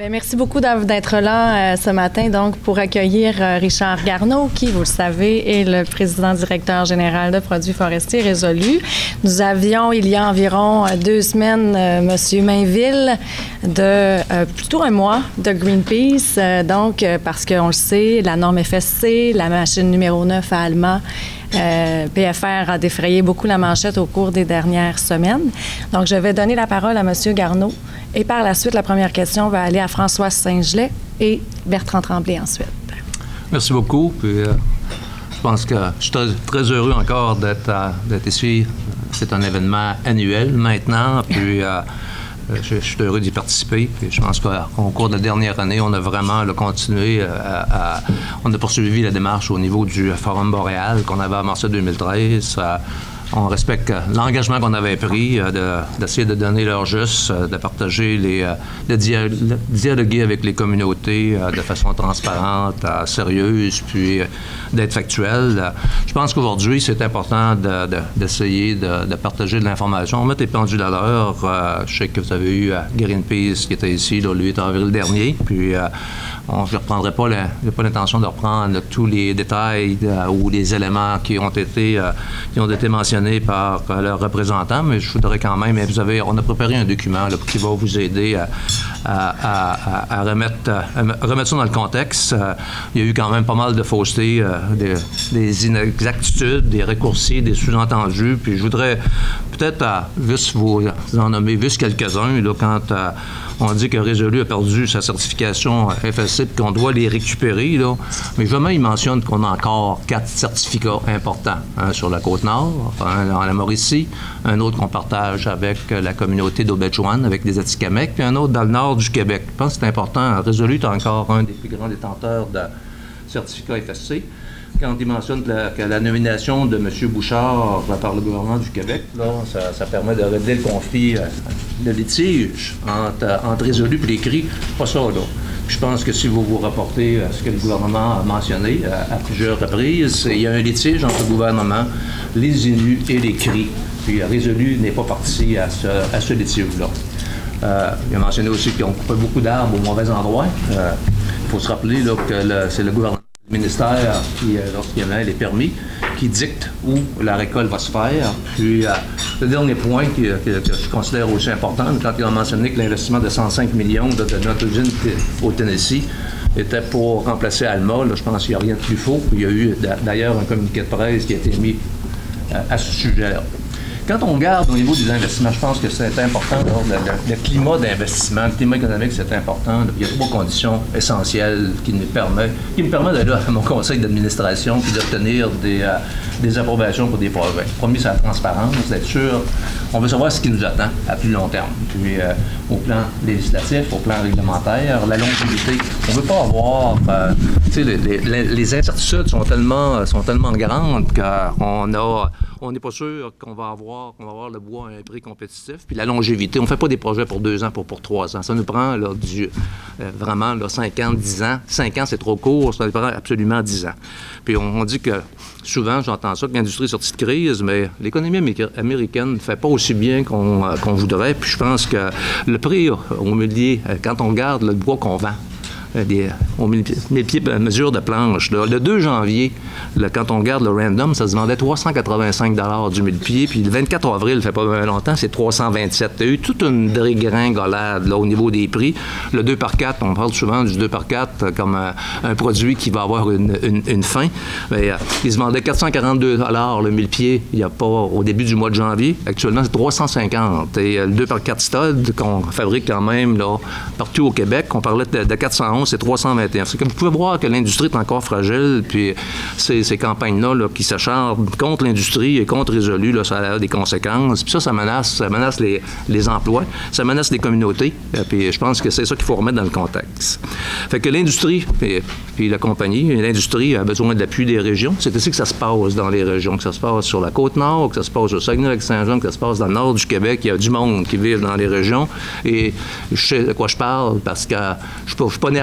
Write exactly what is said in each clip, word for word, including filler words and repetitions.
Bien, merci beaucoup d'être là euh, ce matin donc pour accueillir euh, Richard Garneau, qui, vous le savez, est le président-directeur général de Produits forestiers résolus. Nous avions, il y a environ euh, deux semaines, euh, M. Mainville de euh, plutôt un mois de Greenpeace, euh, donc euh, parce qu'on le sait, la norme F S C, la machine numéro neuf à Alma, Euh, P F R a défrayé beaucoup la manchette au cours des dernières semaines. Donc, je vais donner la parole à M. Garneau et par la suite, la première question va aller à Françoise Saint-Gelais et Bertrand Tremblay ensuite. Merci beaucoup. Puis, euh, je pense que je suis très, très heureux encore d'être d'être ici. C'est un événement annuel maintenant. Puis, euh, Je, je suis heureux d'y participer. Puis je pense qu'au cours de la dernière année, on a vraiment là, continué à, à... On a poursuivi la démarche au niveau du Forum Boréal qu'on avait amorcé en deux mille treize. À, on respecte l'engagement qu'on avait pris euh, d'essayer de, de donner leur juste, euh, de partager, les, euh, de dia dialoguer avec les communautés euh, de façon transparente, euh, sérieuse, puis euh, d'être factuel. Euh, je pense qu'aujourd'hui, c'est important d'essayer de, de, de, de partager de l'information. On met les pendules à l'heure. Euh, je sais que vous avez eu euh, Greenpeace qui était ici le huit avril dernier, puis euh, on, je ne reprendrai pas, pas l'intention de reprendre là, tous les détails euh, ou les éléments qui ont été, euh, qui ont été mentionnés par euh, leurs représentants, mais je voudrais quand même, vous avez, on a préparé un document là, qui va vous aider à, à, à, à, remettre, à remettre ça dans le contexte. Euh, il y a eu quand même pas mal de faussetés, euh, des, des inexactitudes, des raccourcis, des sous-entendus, puis je voudrais peut-être, euh, juste vous en nommer juste quelques-uns, là, quand euh, on dit que Résolu a perdu sa certification F S C et qu'on doit les récupérer, là. Mais jamais il mentionne qu'on a encore quatre certificats importants. Un sur la Côte-Nord, un dans la Mauricie, un autre qu'on partage avec la communauté d'Aubajoane, avec les Atikamekw, puis un autre dans le nord du Québec. Je pense que c'est important. Résolu est encore un des plus grands détenteurs de certificats F S C. Quand il mentionne que la, que la nomination de M. Bouchard par le gouvernement du Québec, là, ça, ça permet de régler le conflit, euh, le litige entre, entre Résolu et les C R I, pas ça, là. Je pense que si vous vous rapportez à ce que le gouvernement a mentionné à, à plusieurs reprises, il y a un litige entre le gouvernement, les Inuits et les C R I. Puis Résolu n'est pas parti à ce, à ce litige-là. Euh, il a mentionné aussi qu'on coupait beaucoup d'arbres au mauvais endroit. Il euh, faut se rappeler là, que c'est le gouvernement, le ministère, qui, lorsqu'il y a les permis, qui dicte où la récolte va se faire. Puis, euh, le dernier point qui, que, que je considère aussi important, quand il a mentionné que l'investissement de cent cinq millions de, de notre usine au Tennessee était pour remplacer Alma, là, je pense qu'il n'y a rien de plus faux. Il y a eu d'ailleurs un communiqué de presse qui a été mis euh, à ce sujet-là. Quand on regarde au niveau des investissements, je pense que c'est important. Là, le, le, le climat d'investissement, le climat économique, c'est important. Là, il y a trois conditions essentielles qui nous permettent, qui me permettent d'aller à mon conseil d'administration puis d'obtenir des, euh, des approbations pour des projets. Premier, c'est la transparence, d'être sûr. On veut savoir ce qui nous attend à plus long terme. Puis, euh, au plan législatif, au plan réglementaire, la longévité. On ne veut pas avoir... Euh, tu sais, les, les, les incertitudes sont tellement, sont tellement grandes qu'on a... On n'est pas sûr qu'on va avoir, qu'on va avoir le bois à un prix compétitif. Puis la longévité, on ne fait pas des projets pour deux ans, pour, pour trois ans. Ça nous prend là, du, euh, vraiment là, cinq ans, dix ans. Cinq ans, c'est trop court, ça nous prend absolument dix ans. Puis on, on dit que, souvent, j'entends ça, que l'industrie est sortie de crise, mais l'économie américaine ne fait pas aussi bien qu'on euh, qu'on voudrait. Puis je pense que le prix au millier, quand on regarde le bois qu'on vend, Des, on met les pieds à mesure de planche. Là. Le deux janvier, là, quand on regarde le random, ça se vendait trois cent quatre-vingt-cinq dollars du mille-pieds, puis le vingt-quatre avril, ça fait pas longtemps, c'est trois cent vingt-sept. Il y a eu toute une dégringolade là, au niveau des prix. Le deux par quatre, on parle souvent du deux par quatre comme un, un produit qui va avoir une, une, une fin. Mais, euh, il se vendait quatre cent quarante-deux dollars le mille-pieds il n'y a pas au début du mois de janvier. Actuellement, c'est trois cent cinquante. Et euh, le deux par quatre stud qu'on fabrique quand même là, partout au Québec, on parlait de, de quatre cent onze, c'est trois cent vingt et un. C'est que vous pouvez voir que l'industrie est encore fragile, puis ces, ces campagnes-là là, qui s'acharnent contre l'industrie et contre Résolu, là, ça a des conséquences. Puis ça, ça menace, ça menace les, les emplois, ça menace les communautés, puis je pense que c'est ça qu'il faut remettre dans le contexte. Fait que l'industrie, puis, puis la compagnie, l'industrie a besoin de l'appui des régions. C'est ainsi que ça se passe dans les régions, que ça se passe sur la Côte-Nord, que ça se passe au Saguenay-Lac-Saint-Jean, que ça se passe dans le nord du Québec. Il y a du monde qui vit dans les régions, et je sais de quoi je parle, parce que je ne suis pas né à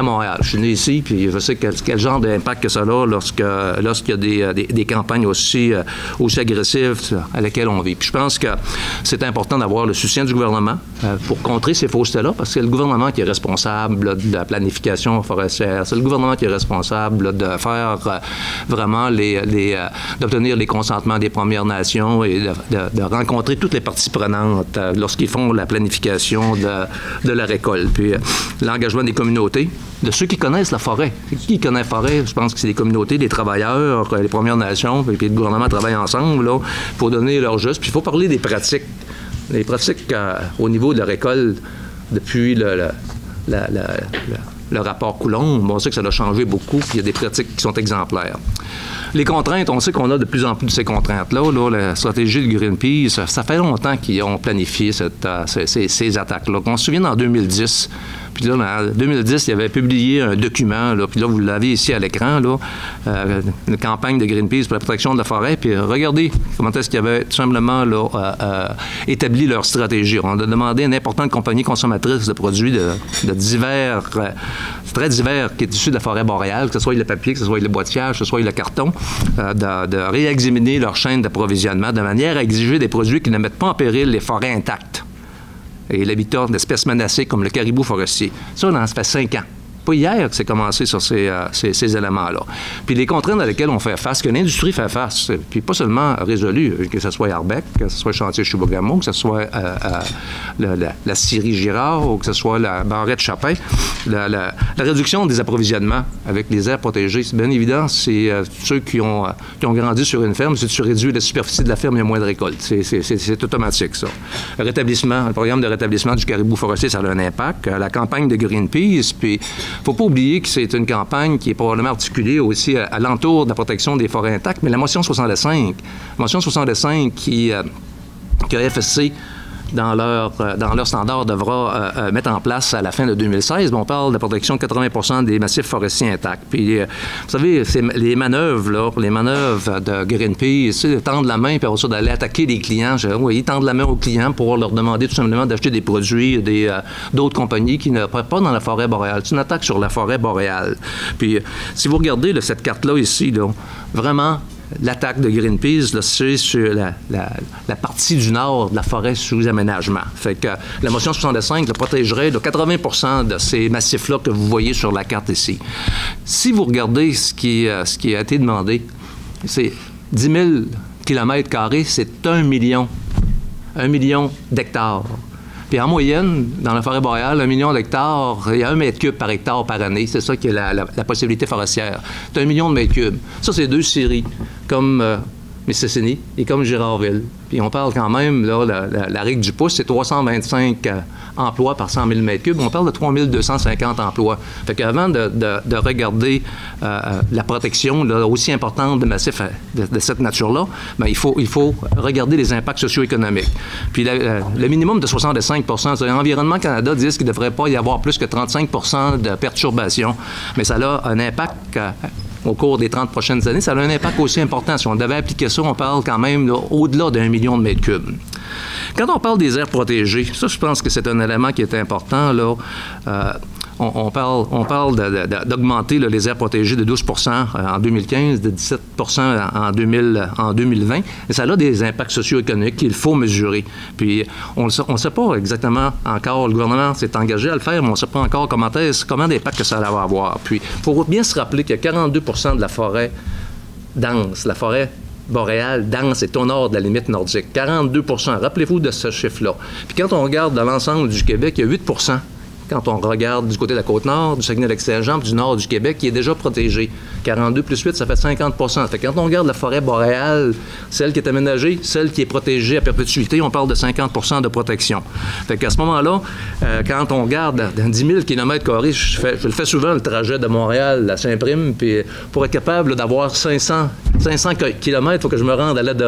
Montréal. Je suis né ici, puis je sais quel, quel genre d'impact que ça a lorsque, lorsqu'il y a des, des, des campagnes aussi, aussi agressives à lesquelles on vit. Puis je pense que c'est important d'avoir le soutien du gouvernement euh, pour contrer ces faussetés-là, parce que c'est le gouvernement qui est responsable là, de la planification forestière. C'est le gouvernement qui est responsable là, de faire euh, vraiment les, les euh, d'obtenir les consentements des Premières Nations et de, de, de rencontrer toutes les parties prenantes euh, lorsqu'ils font la planification de, de la récolte. Puis euh, l'engagement des communautés, de ceux qui connaissent la forêt. Qui connaît la forêt? Je pense que c'est les communautés, les travailleurs, les Premières Nations, puis le gouvernement travaillent ensemble là, pour donner leur juste. Puis il faut parler des pratiques. Les pratiques euh, au niveau de la récolte depuis le, le, la, la, la, le rapport Coulomb, on sait que ça a changé beaucoup, puis il y a des pratiques qui sont exemplaires. Les contraintes, on sait qu'on a de plus en plus de ces contraintes-là. Là, la stratégie de Greenpeace, ça, ça fait longtemps qu'ils ont planifié cette, euh, ces, ces, ces attaques-là. On se souvient en deux mille dix, puis là, en deux mille dix, il avait publié un document, là, puis là, vous l'avez ici à l'écran, là, euh, une campagne de Greenpeace pour la protection de la forêt, puis regardez comment est-ce qu'ils avaient tout simplement là, euh, euh, établi leur stratégie. On a demandé à une importante compagnie consommatrice de produits de, de divers, euh, très divers, qui est issu de la forêt boréale, que ce soit le papier, que ce soit le boîtiage, que ce soit le carton, euh, de, de réexaminer leur chaîne d'approvisionnement de manière à exiger des produits qui ne mettent pas en péril les forêts intactes et l'habitat d'espèces menacées comme le caribou forestier. Ça, ça fait cinq ans. Pas hier que c'est commencé sur ces, euh, ces, ces éléments-là. Puis les contraintes à lesquelles on fait face, que l'industrie fait face, puis pas seulement résolues, que ce soit Arbec, que ce soit Chantier Chibougamau, que ce soit euh, euh, la, la, la scierie Girard ou que ce soit la barrette Chapin, la, la, la réduction des approvisionnements avec les aires protégées, c'est bien évident, c'est euh, ceux qui ont, euh, qui ont grandi sur une ferme, si tu réduis la superficie de la ferme, il y a moins de récolte. C'est, c'est, c'est, c'est automatique, ça. Le rétablissement, le programme de rétablissement du caribou forestier, ça a un impact. La campagne de Greenpeace, puis il ne faut pas oublier que c'est une campagne qui est probablement articulée aussi à, à l'entour de la protection des forêts intactes, mais la motion soixante-cinq, la motion soixante-cinq qui, euh, que F S C, dans leur, euh, dans leur standard, devra euh, euh, mettre en place à la fin de deux mille seize. On parle de la protection de quatre-vingts pour cent des massifs forestiers intacts. Puis, euh, vous savez, c'est les manœuvres, là, les manœuvres de Greenpeace, c'est tendre la main, puis après ça, d'aller attaquer les clients. Oui, ils tendent la main aux clients pour leur demander tout simplement d'acheter des produits des, euh, d'autres compagnies qui ne prennent pas dans la forêt boréale. C'est une attaque sur la forêt boréale. Puis, euh, si vous regardez là, cette carte-là ici, là, vraiment, l'attaque de Greenpeace, là, c'est sur la, la, la partie du nord de la forêt sous aménagement. Fait que la motion soixante-cinq là, protégerait de quatre-vingts pour cent de ces massifs-là que vous voyez sur la carte ici. Si vous regardez ce qui, euh, ce qui a été demandé, c'est dix mille kilomètres carrés, c'est un million, un million d'hectares. Puis en moyenne, dans la forêt boréale, un million d'hectares, il y a un mètre cube par hectare par année. C'est ça qui est la, la, la possibilité forestière. C'est un million de mètres cubes. Ça, c'est deux scieries, comme euh, Mistassini et comme Girardville. Puis on parle quand même, là, la, la, la règle du pouce, c'est trois cent vingt-cinq euh, emplois par cent mille mètres cubes. On parle de trois mille deux cent cinquante emplois. Fait qu'avant de, de, de regarder euh, la protection là, aussi importante de massifs de, de cette nature-là, bien, il faut, il faut regarder les impacts socio-économiques. Puis la, la, le minimum de soixante-cinq pour cent, Environnement Canada dit qu'il ne devrait pas y avoir plus que trente-cinq pour cent de perturbations. Mais ça a un impact... Euh, au cours des trente prochaines années, ça a un impact aussi important. Si on devait appliquer ça, on parle quand même là, au-delà d'un million de mètres cubes. Quand on parle des aires protégées, ça, je pense que c'est un élément qui est important. Là. Euh, on, on parle, on parle de, de, d'augmenter là, les aires protégées de douze pour cent en deux mille quinze, de dix-sept pour cent en, deux mille, en deux mille vingt. Et ça a des impacts socio-économiques qu'il faut mesurer. Puis, on ne sait pas exactement encore, le gouvernement s'est engagé à le faire, mais on ne sait pas encore comment, comment d'impact que ça va avoir. Puis, il faut bien se rappeler qu'il y a quarante-deux pour cent de la forêt dense, la forêt boréale dense est au nord de la limite nordique. quarante-deux pour cent. Rappelez-vous de ce chiffre-là. Puis quand on regarde dans l'ensemble du Québec, il y a huit pour cent. Quand on regarde du côté de la Côte-Nord, du Saguenay-Lac-Saint-Jean, du nord du Québec, qui est déjà protégé. quarante-deux plus huit, ça fait cinquante pour cent. Fait que quand on regarde la forêt boréale, celle qui est aménagée, celle qui est protégée à perpétuité, on parle de cinquante pour cent de protection. Fait qu'à ce moment-là, euh, quand on regarde dans dix mille kilomètres carrés, je, fais, je le fais souvent, le trajet de Montréal à Saint-Prime, puis pour être capable là, d'avoir cinq cents kilomètres, il faut que je me rende à Ladoré.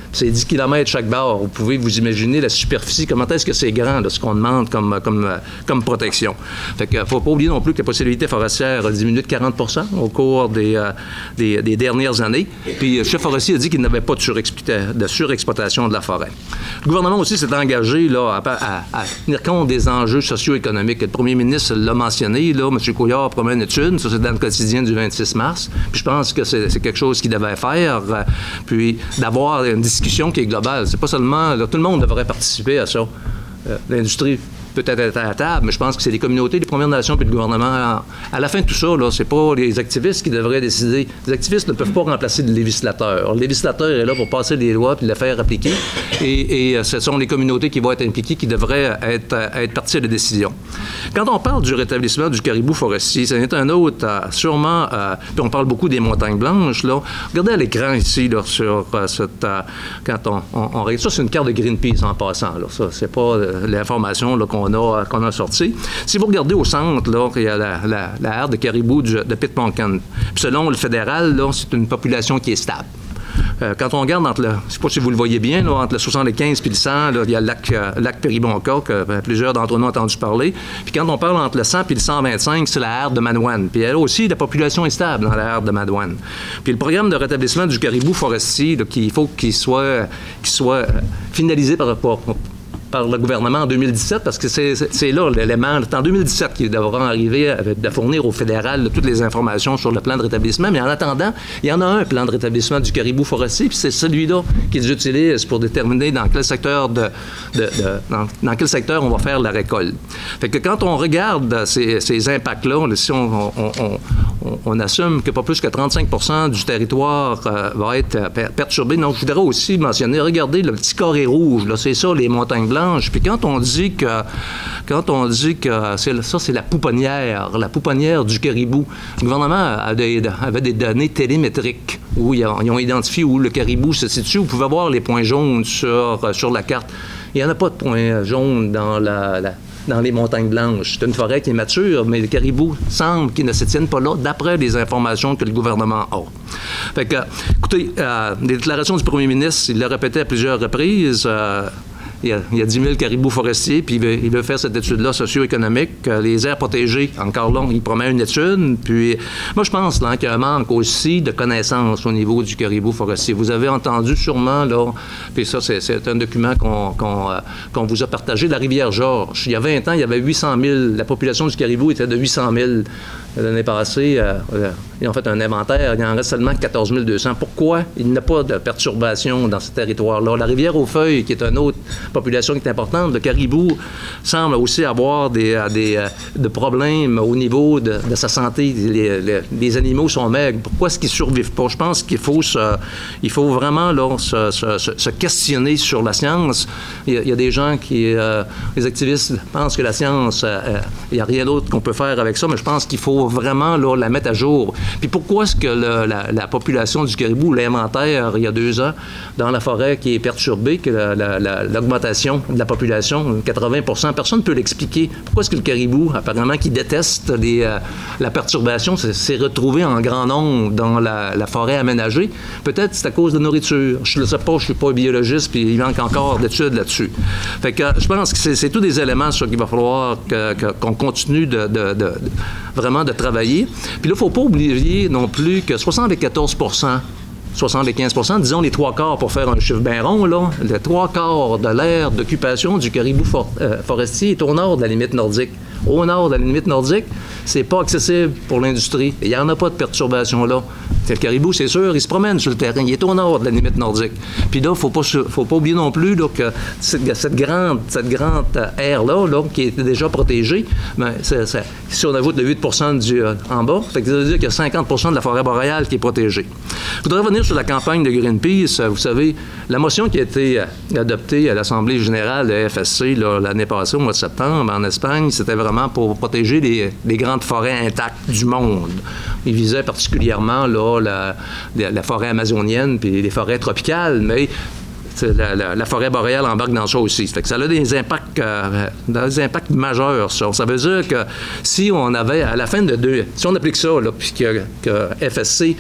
c'est dix kilomètres chaque bord. Vous pouvez vous imaginer la superficie, comment est-ce que c'est grand, là, ce qu'on demande comme, comme, comme protection. Fait que, faut pas oublier non plus que la possibilité forestière a diminué de quarante pour cent au cours des, euh, des, des dernières années. Puis le chef forestier a dit qu'il n'avait pas de, de surexploitation de la forêt. Le gouvernement aussi s'est engagé là, à, à, à tenir compte des enjeux socio-économiques. Le premier ministre l'a mentionné, là, M. Couillard promet une étude, ça c'est dans le quotidien du vingt-six mars. Puis je pense que c'est, c'est quelque chose qu'il devait faire, euh, puis d'avoir une discussion qui est globale. C'est pas seulement, là, tout le monde devrait participer à ça. Euh, l'industrie peut-être être à la table, mais je pense que c'est les communautés, les Premières Nations puis le gouvernement. À la fin de tout ça, là, c'est pas les activistes qui devraient décider. Les activistes ne peuvent pas remplacer le législateur. Le législateur est là pour passer des lois puis les faire appliquer. Et, et ce sont les communautés qui vont être impliquées qui devraient être, être partie de la décision. Quand on parle du rétablissement du caribou forestier, c'est un autre, euh, sûrement, euh, puis on parle beaucoup des montagnes blanches, là. Regardez à l'écran ici, là, sur euh, cette, euh, quand on, on, on regarde ça, c'est une carte de Greenpeace en passant, là. Ça, c'est pas euh, l'information, là, qu'on a, qu'on a sortie. Si vous regardez au centre, là, il y a la, la, la aire de caribou du, de Pitmonkern. Puis selon le fédéral, là, c'est une population qui est stable. Euh, quand on regarde entre le, je ne sais pas si vous le voyez bien, là, entre le soixante-quinze et le cent, là, il y a le lac, euh, lac Péribonka, que euh, plusieurs d'entre nous ont entendu parler. Puis quand on parle entre le cent et le cent vingt-cinq, c'est la aire de Madouane. Puis elle aussi, la population est stable dans la aire de Madouane. Puis le programme de rétablissement du caribou forestier, là, qu'il faut qu'il soit, qu'il soit finalisé par, par, par le gouvernement en deux mille dix-sept, parce que c'est, c'est, c'est là l'élément. C'est en deux mille dix-sept qu'il devra arriver à, à fournir au fédéral là, toutes les informations sur le plan de rétablissement. Mais en attendant, il y en a un plan de rétablissement du caribou forestier, puis c'est celui-là qu'ils utilisent pour déterminer dans quel secteur de, de, de dans, dans quel secteur on va faire la récolte. Fait que quand on regarde ces, ces impacts-là, là, si on, on, on, on, on assume que pas plus que trente-cinq pour cent du territoire euh, va être euh, per- perturbé. Donc, je voudrais aussi mentionner, regardez le petit carré rouge, là, c'est ça, les montagnes blanches. Puis quand on dit que, quand on dit que c'est, ça, c'est la pouponnière, la pouponnière du caribou, le gouvernement a des, avait des données télémétriques où ils ont, ils ont identifié où le caribou se situe. Vous pouvez voir les points jaunes sur, sur la carte. Il n'y en a pas de points jaunes dans la, la dans les montagnes blanches. C'est une forêt qui est mature, mais le caribou semble qu'il ne se tienne pas là, d'après les informations que le gouvernement a. Fait que, écoutez, euh, les déclarations du premier ministre, il l'a répété à plusieurs reprises, euh, Il y, a, il y a dix mille caribous forestiers, puis il veut, il veut faire cette étude-là socio-économique. Les aires protégées, encore là, il promet une étude. Puis, moi, je pense là, qu'il y a un manque aussi de connaissances au niveau du caribou forestier. Vous avez entendu sûrement, là, puis ça, c'est, c'est un document qu'on, qu'on, euh, qu'on vous a partagé, la rivière Georges. Il y a vingt ans, il y avait huit cent mille. La population du caribou était de huit cent mille. L'année passée, euh, euh, ils ont fait un inventaire, il en reste seulement quatorze mille deux cents. Pourquoi il n'y a pas de perturbation dans ce territoire-là? La rivière aux Feuilles, qui est une autre population qui est importante, le caribou semble aussi avoir des, des, des problèmes au niveau de, de sa santé. Les, les, les animaux sont maigres. Pourquoi est-ce qu'ils ne survivent pas? Je pense qu'il faut, se, il faut vraiment là, se, se, se questionner sur la science. Il y a, il y a des gens qui, euh, les activistes pensent que la science, euh, il n'y a rien d'autre qu'on peut faire avec ça, mais je pense qu'il faut vraiment là, la mettre à jour. Puis pourquoi est-ce que le, la, la population du caribou, l'inventaire, il y a deux ans, dans la forêt qui est perturbée, que la, la, la, l'augmentation de la population, quatre-vingts pour cent, personne ne peut l'expliquer. Pourquoi est-ce que le caribou, apparemment, qui déteste les, euh, la perturbation, s'est retrouvé en grand nombre dans la, la forêt aménagée? Peut-être c'est à cause de nourriture. Je ne le sais pas, je ne suis pas biologiste, puis il manque encore d'études là-dessus. Fait que je pense que c'est, c'est tous des éléments sur qu'il va falloir que, que, qu'on continue de, de, de, de vraiment de travailler. Puis là, il ne faut pas oublier non plus que soixante-quatorze pour cent, soixante-quinze pour cent, disons les trois quarts pour faire un chiffre bien rond, là, les trois quarts de l'aire d'occupation du caribou for, euh, forestier est au nord de la limite nordique. Au nord de la limite nordique, c'est pas accessible pour l'industrie. Il n'y en a pas de perturbation là. Le caribou, c'est sûr, il se promène sur le terrain. Il est au nord de la limite nordique. Puis là, il ne faut pas, faut pas oublier non plus là, que cette, cette grande, cette grande aire-là, là, qui est déjà protégée, bien, c'est, c'est, si on ajoute le huit pour cent du, euh, en bas, ça veut dire qu'il y a cinquante pour cent de la forêt boréale qui est protégée. Je voudrais revenir sur la campagne de Greenpeace. Vous savez, la motion qui a été adoptée à l'Assemblée générale de F S C là, l'année passée, au mois de septembre, en Espagne, c'était vraiment pour protéger les, les grandes forêts intactes du monde. Il visait particulièrement là, la, la, la forêt amazonienne puis les forêts tropicales, mais la, la, la forêt boréale embarque dans ça aussi. Ça fait que ça a des impacts, euh, des impacts majeurs, ça. Ça veut dire que si on avait, à la fin de deux, si on applique ça, là, puis que, que F S C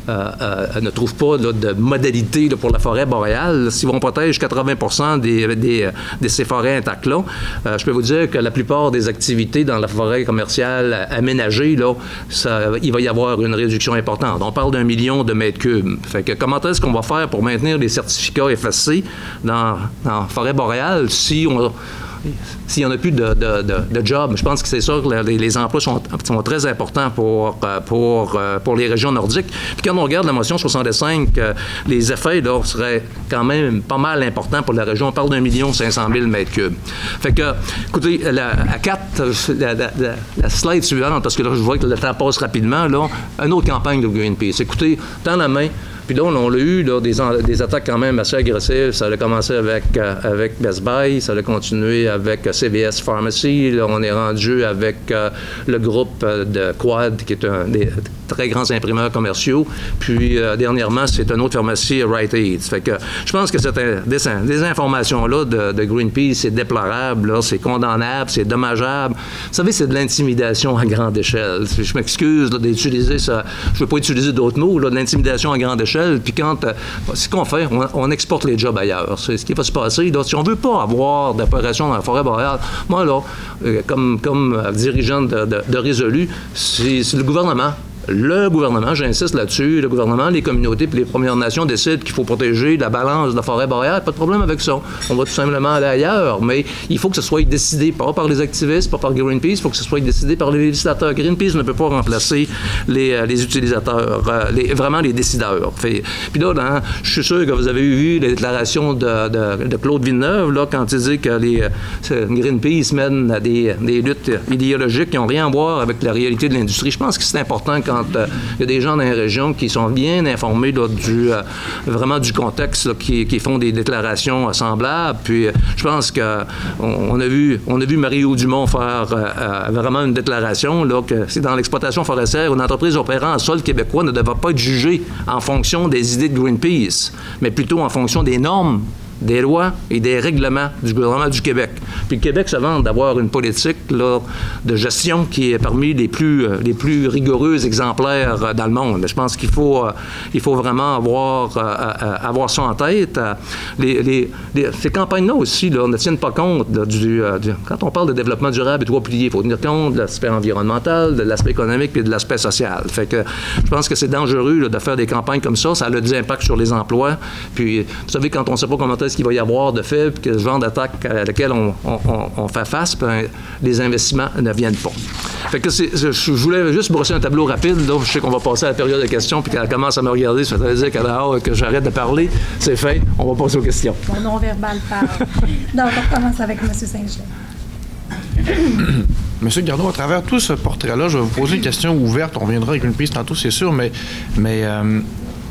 euh, euh, ne trouvent pas là, de modalité là, pour la forêt boréale, si on protège quatre-vingts pour cent des, des, de ces forêts intactes-là, euh, je peux vous dire que la plupart des activités dans la forêt commerciale aménagée, là, ça, il va y avoir une réduction importante. On parle d'un million de mètres cubes. Fait que comment est-ce qu'on va faire pour maintenir les certificats F S C dans, dans la forêt boréale si on... s'il n'y en a plus de, de, de, de job? Je pense que c'est sûr que les, les emplois sont, sont très importants pour, pour, pour les régions nordiques. Puis quand on regarde la motion soixante-cinq, les effets là, seraient quand même pas mal importants pour la région. On parle d'un million cinq cent mille mètres cubes. Fait que, écoutez, la, à quatre, la, la, la, la slide suivante, parce que là, je vois que le temps passe rapidement, là, une autre campagne de Greenpeace. Écoutez, dans la main. Puis là, on l'a eu, là, des, des attaques quand même assez agressives. Ça a commencé avec, euh, avec Best Buy, ça a continué avec C V S Pharmacy. Là, on est rendu avec euh, le groupe de Quad, qui est un des très grands imprimeurs commerciaux. Puis, euh, dernièrement, c'est une autre pharmacie, Rite Aid. Fait que je pense que cette des, des informations-là de, de Greenpeace, c'est déplorable, là, c'est condamnable, c'est dommageable. Vous savez, c'est de l'intimidation à grande échelle. Je m'excuse d'utiliser ça. Je ne veux pas utiliser d'autres mots, là, de l'intimidation à grande échelle. Puis quand, euh, ce qu'on fait, on, on exporte les jobs ailleurs. C'est ce qui va se passer. Là, si on ne veut pas avoir d'opération dans la forêt boréale, moi, là, euh, comme, comme euh, dirigeant de, de, de Résolu, c'est le gouvernement. Le gouvernement, j'insiste là-dessus, le gouvernement, les communautés et les Premières Nations décident qu'il faut protéger la balance de la forêt boréale. Pas de problème avec ça. On va tout simplement aller ailleurs. Mais il faut que ce soit décidé, pas par les activistes, pas par Greenpeace, il faut que ce soit décidé par les législateurs. Greenpeace ne peut pas remplacer les, les utilisateurs, les, vraiment les décideurs. Fait, puis là, dans, je suis sûr que vous avez vu les déclarations de, de, de Claude Villeneuve, là, quand il dit que les, Greenpeace mène à des, des luttes idéologiques qui n'ont rien à voir avec la réalité de l'industrie. Je pense que c'est important quand il euh, y a des gens dans les régions qui sont bien informés là, du, euh, vraiment du contexte, là, qui, qui font des déclarations euh, semblables. Puis euh, je pense qu'on on a vu, on a vu Mario Dumont faire euh, vraiment une déclaration là, que c'est dans l'exploitation forestière, une entreprise opérant en sol québécois ne devrait pas être jugée en fonction des idées de Greenpeace, mais plutôt en fonction des normes, des lois et des règlements du gouvernement du Québec. Puis le Québec se vante d'avoir une politique là, de gestion qui est parmi les plus, euh, les plus rigoureuses exemplaires euh, dans le monde. Je pense qu'il faut, euh, il faut vraiment avoir, euh, euh, avoir ça en tête. Euh, les, les, les, ces campagnes-là aussi là, ne tiennent pas compte là, du, euh, du... Quand on parle de développement durable et trois piliers, il faut tenir compte de l'aspect environnemental, de l'aspect économique et de l'aspect social. Fait que je pense que c'est dangereux là, de faire des campagnes comme ça. Ça a des impacts sur les emplois. Puis, vous savez, quand on ne sait pas comment est-ce qu'il va y avoir de fait, puis que ce genre d'attaque à laquelle on, on, on fait face, puis les investissements ne viennent pas. Fait que c'est, je voulais juste brosser un tableau rapide. Là. Je sais qu'on va passer à la période de questions, puis qu'elle commence à me regarder, ça veut dire qu'elle a hâte que j'arrête de parler. C'est fait. On va passer aux questions. Mon non-verbal parle. Donc, on commence avec M. Saint-Gelais. Monsieur Garneau, à travers tout ce portrait-là, je vais vous poser une question ouverte. On reviendra avec une piste tantôt, c'est sûr, mais... mais euh,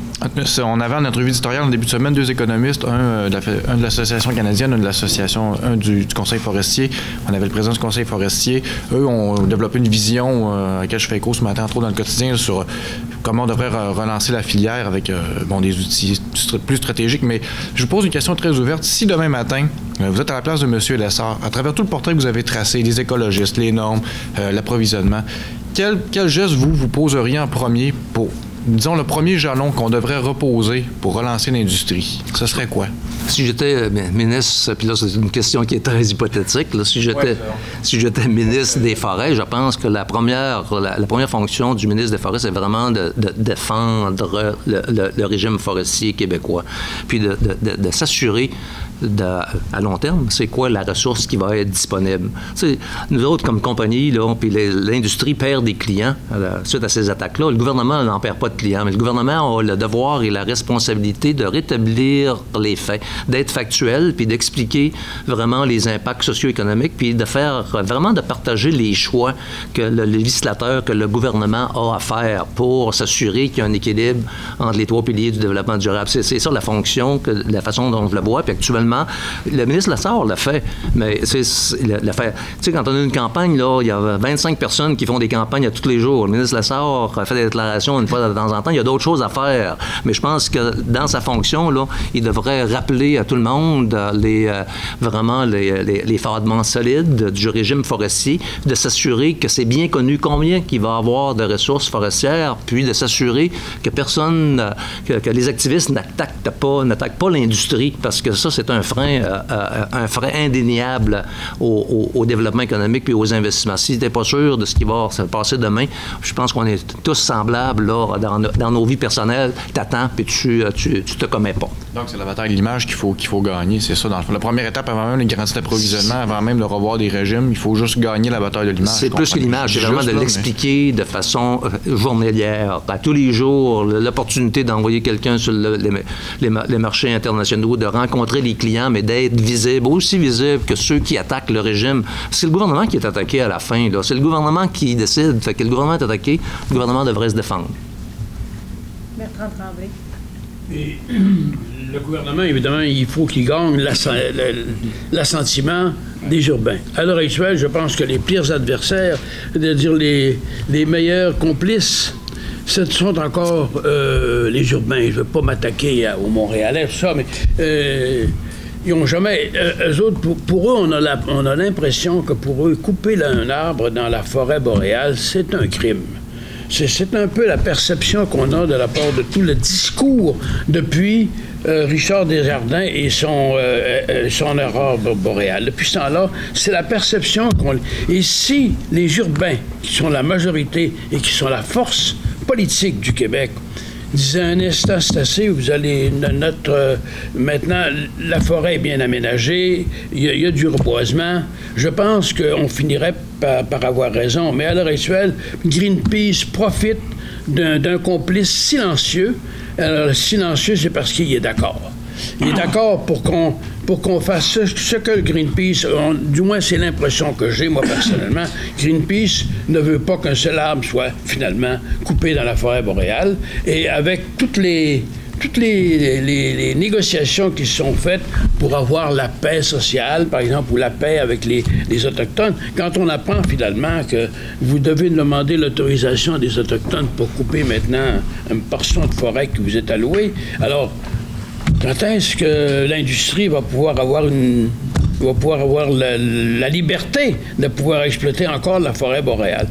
on avait en entrevue éditoriale en début de semaine deux économistes, un, un de l'Association canadienne, un de l'Association, un du, du Conseil forestier. On avait le président du Conseil forestier. Eux ont développé une vision euh, à laquelle je fais écho ce matin, entre autres dans le quotidien, sur comment on devrait relancer la filière avec euh, bon, des outils plus stratégiques. Mais je vous pose une question très ouverte. Si demain matin, vous êtes à la place de M. Lessard, à travers tout le portrait que vous avez tracé, les écologistes, les normes, euh, l'approvisionnement, quel, quel geste vous vous poseriez en premier pour... disons, le premier jalon qu'on devrait reposer pour relancer l'industrie, ce serait quoi? Si j'étais ministre, puis là, c'est une question qui est très hypothétique, là, si j'étais ouais, si j'étais ministre des Forêts, je pense que la première, la, la première fonction du ministre des Forêts, c'est vraiment de, de défendre le, le, le régime forestier québécois, puis de, de, de, de s'assurer De, à long terme, c'est quoi la ressource qui va être disponible. T'sais, nous autres, comme compagnie, là, puis l'industrie perd des clients à la, suite à ces attaques-là. Le gouvernement n'en perd pas de clients, mais le gouvernement a le devoir et la responsabilité de rétablir les faits, d'être factuel, puis d'expliquer vraiment les impacts socio-économiques, puis de faire vraiment de partager les choix que le législateur, que le gouvernement a à faire pour s'assurer qu'il y a un équilibre entre les trois piliers du développement durable. C'est ça la fonction, que, la façon dont je le vois, puis actuellement, normalement. Le ministre Lessard l'a fait, mais c'est l'a fait. Tu sais, quand on a une campagne, là, il y a vingt-cinq personnes qui font des campagnes à tous les jours. Le ministre Lessard fait des déclarations une fois de temps en temps. Il y a d'autres choses à faire. Mais je pense que dans sa fonction, là, il devrait rappeler à tout le monde les, euh, vraiment les, les, les fondements solides du régime forestier, de s'assurer que c'est bien connu combien qu'il va avoir de ressources forestières, puis de s'assurer que personne, que, que les activistes n'attaquent pas, n'attaquent pas l'industrie, parce que ça, c'est un frein, euh, euh, un frein indéniable au, au, au développement économique puis aux investissements. Si tu n'es pas sûr de ce qui va se passer demain, je pense qu'on est tous semblables là, dans, dans nos vies personnelles. T'attends, puis tu, tu, tu te commets pas. Donc, c'est la bataille de l'image qu'il faut, qu'il faut gagner, c'est ça. Dans le fond, la première étape, avant même les garanties d'approvisionnement, avant même de revoir des régimes, il faut juste gagner la bataille de l'image. C'est plus que l'image, c'est vraiment de l'expliquer mais... de façon euh, journalière. À tous les jours, l'opportunité d'envoyer quelqu'un sur le, les, les, les marchés internationaux, de rencontrer les clients, mais d'être visible, aussi visible que ceux qui attaquent le régime. C'est le gouvernement qui est attaqué à la fin, là. C'est le gouvernement qui décide. Fait que le gouvernement est attaqué, le gouvernement devrait se défendre. Bertrand Tremblay. Et, le gouvernement, évidemment, il faut qu'il gagne l'assentiment des urbains. À l'heure actuelle, je pense que les pires adversaires, c'est-à-dire les, les meilleurs complices, ce sont encore euh, les urbains. Je ne veux pas m'attaquer aux Montréalais, tout ça, mais euh, ils n'ont jamais... Euh, eux autres, pour, pour eux, on a l'impression que pour eux, couper là, un arbre dans la forêt boréale, c'est un crime. C'est un peu la perception qu'on a de la part de tout le discours depuis euh, Richard Desjardins et son, euh, son aurore boréale. Depuis ce temps-là, c'est la perception qu'on... Et si les urbains, qui sont la majorité et qui sont la force politique du Québec, disaient un instant, c'est assez, vous allez... Notre, euh, maintenant, la forêt est bien aménagée, il y, y a du reboisement. Je pense qu'on finirait par, par avoir raison. Mais à l'heure actuelle, Greenpeace profite d'un complice silencieux. Alors, silencieux, c'est parce qu'il est d'accord. Il est d'accord pour qu'on pour qu'on fasse ce, ce que Greenpeace, on, du moins c'est l'impression que j'ai, moi, personnellement, Greenpeace ne veut pas qu'un seul arbre soit finalement coupé dans la forêt boréale. Et avec toutes les... toutes les, les, les négociations qui sont faites pour avoir la paix sociale, par exemple, ou la paix avec les, les Autochtones, quand on apprend finalement que vous devez demander l'autorisation des Autochtones pour couper maintenant une portion de forêt qui vous est allouée, alors quand est-ce que l'industrie va pouvoir avoir une va pouvoir avoir la, la liberté de pouvoir exploiter encore la forêt boréale?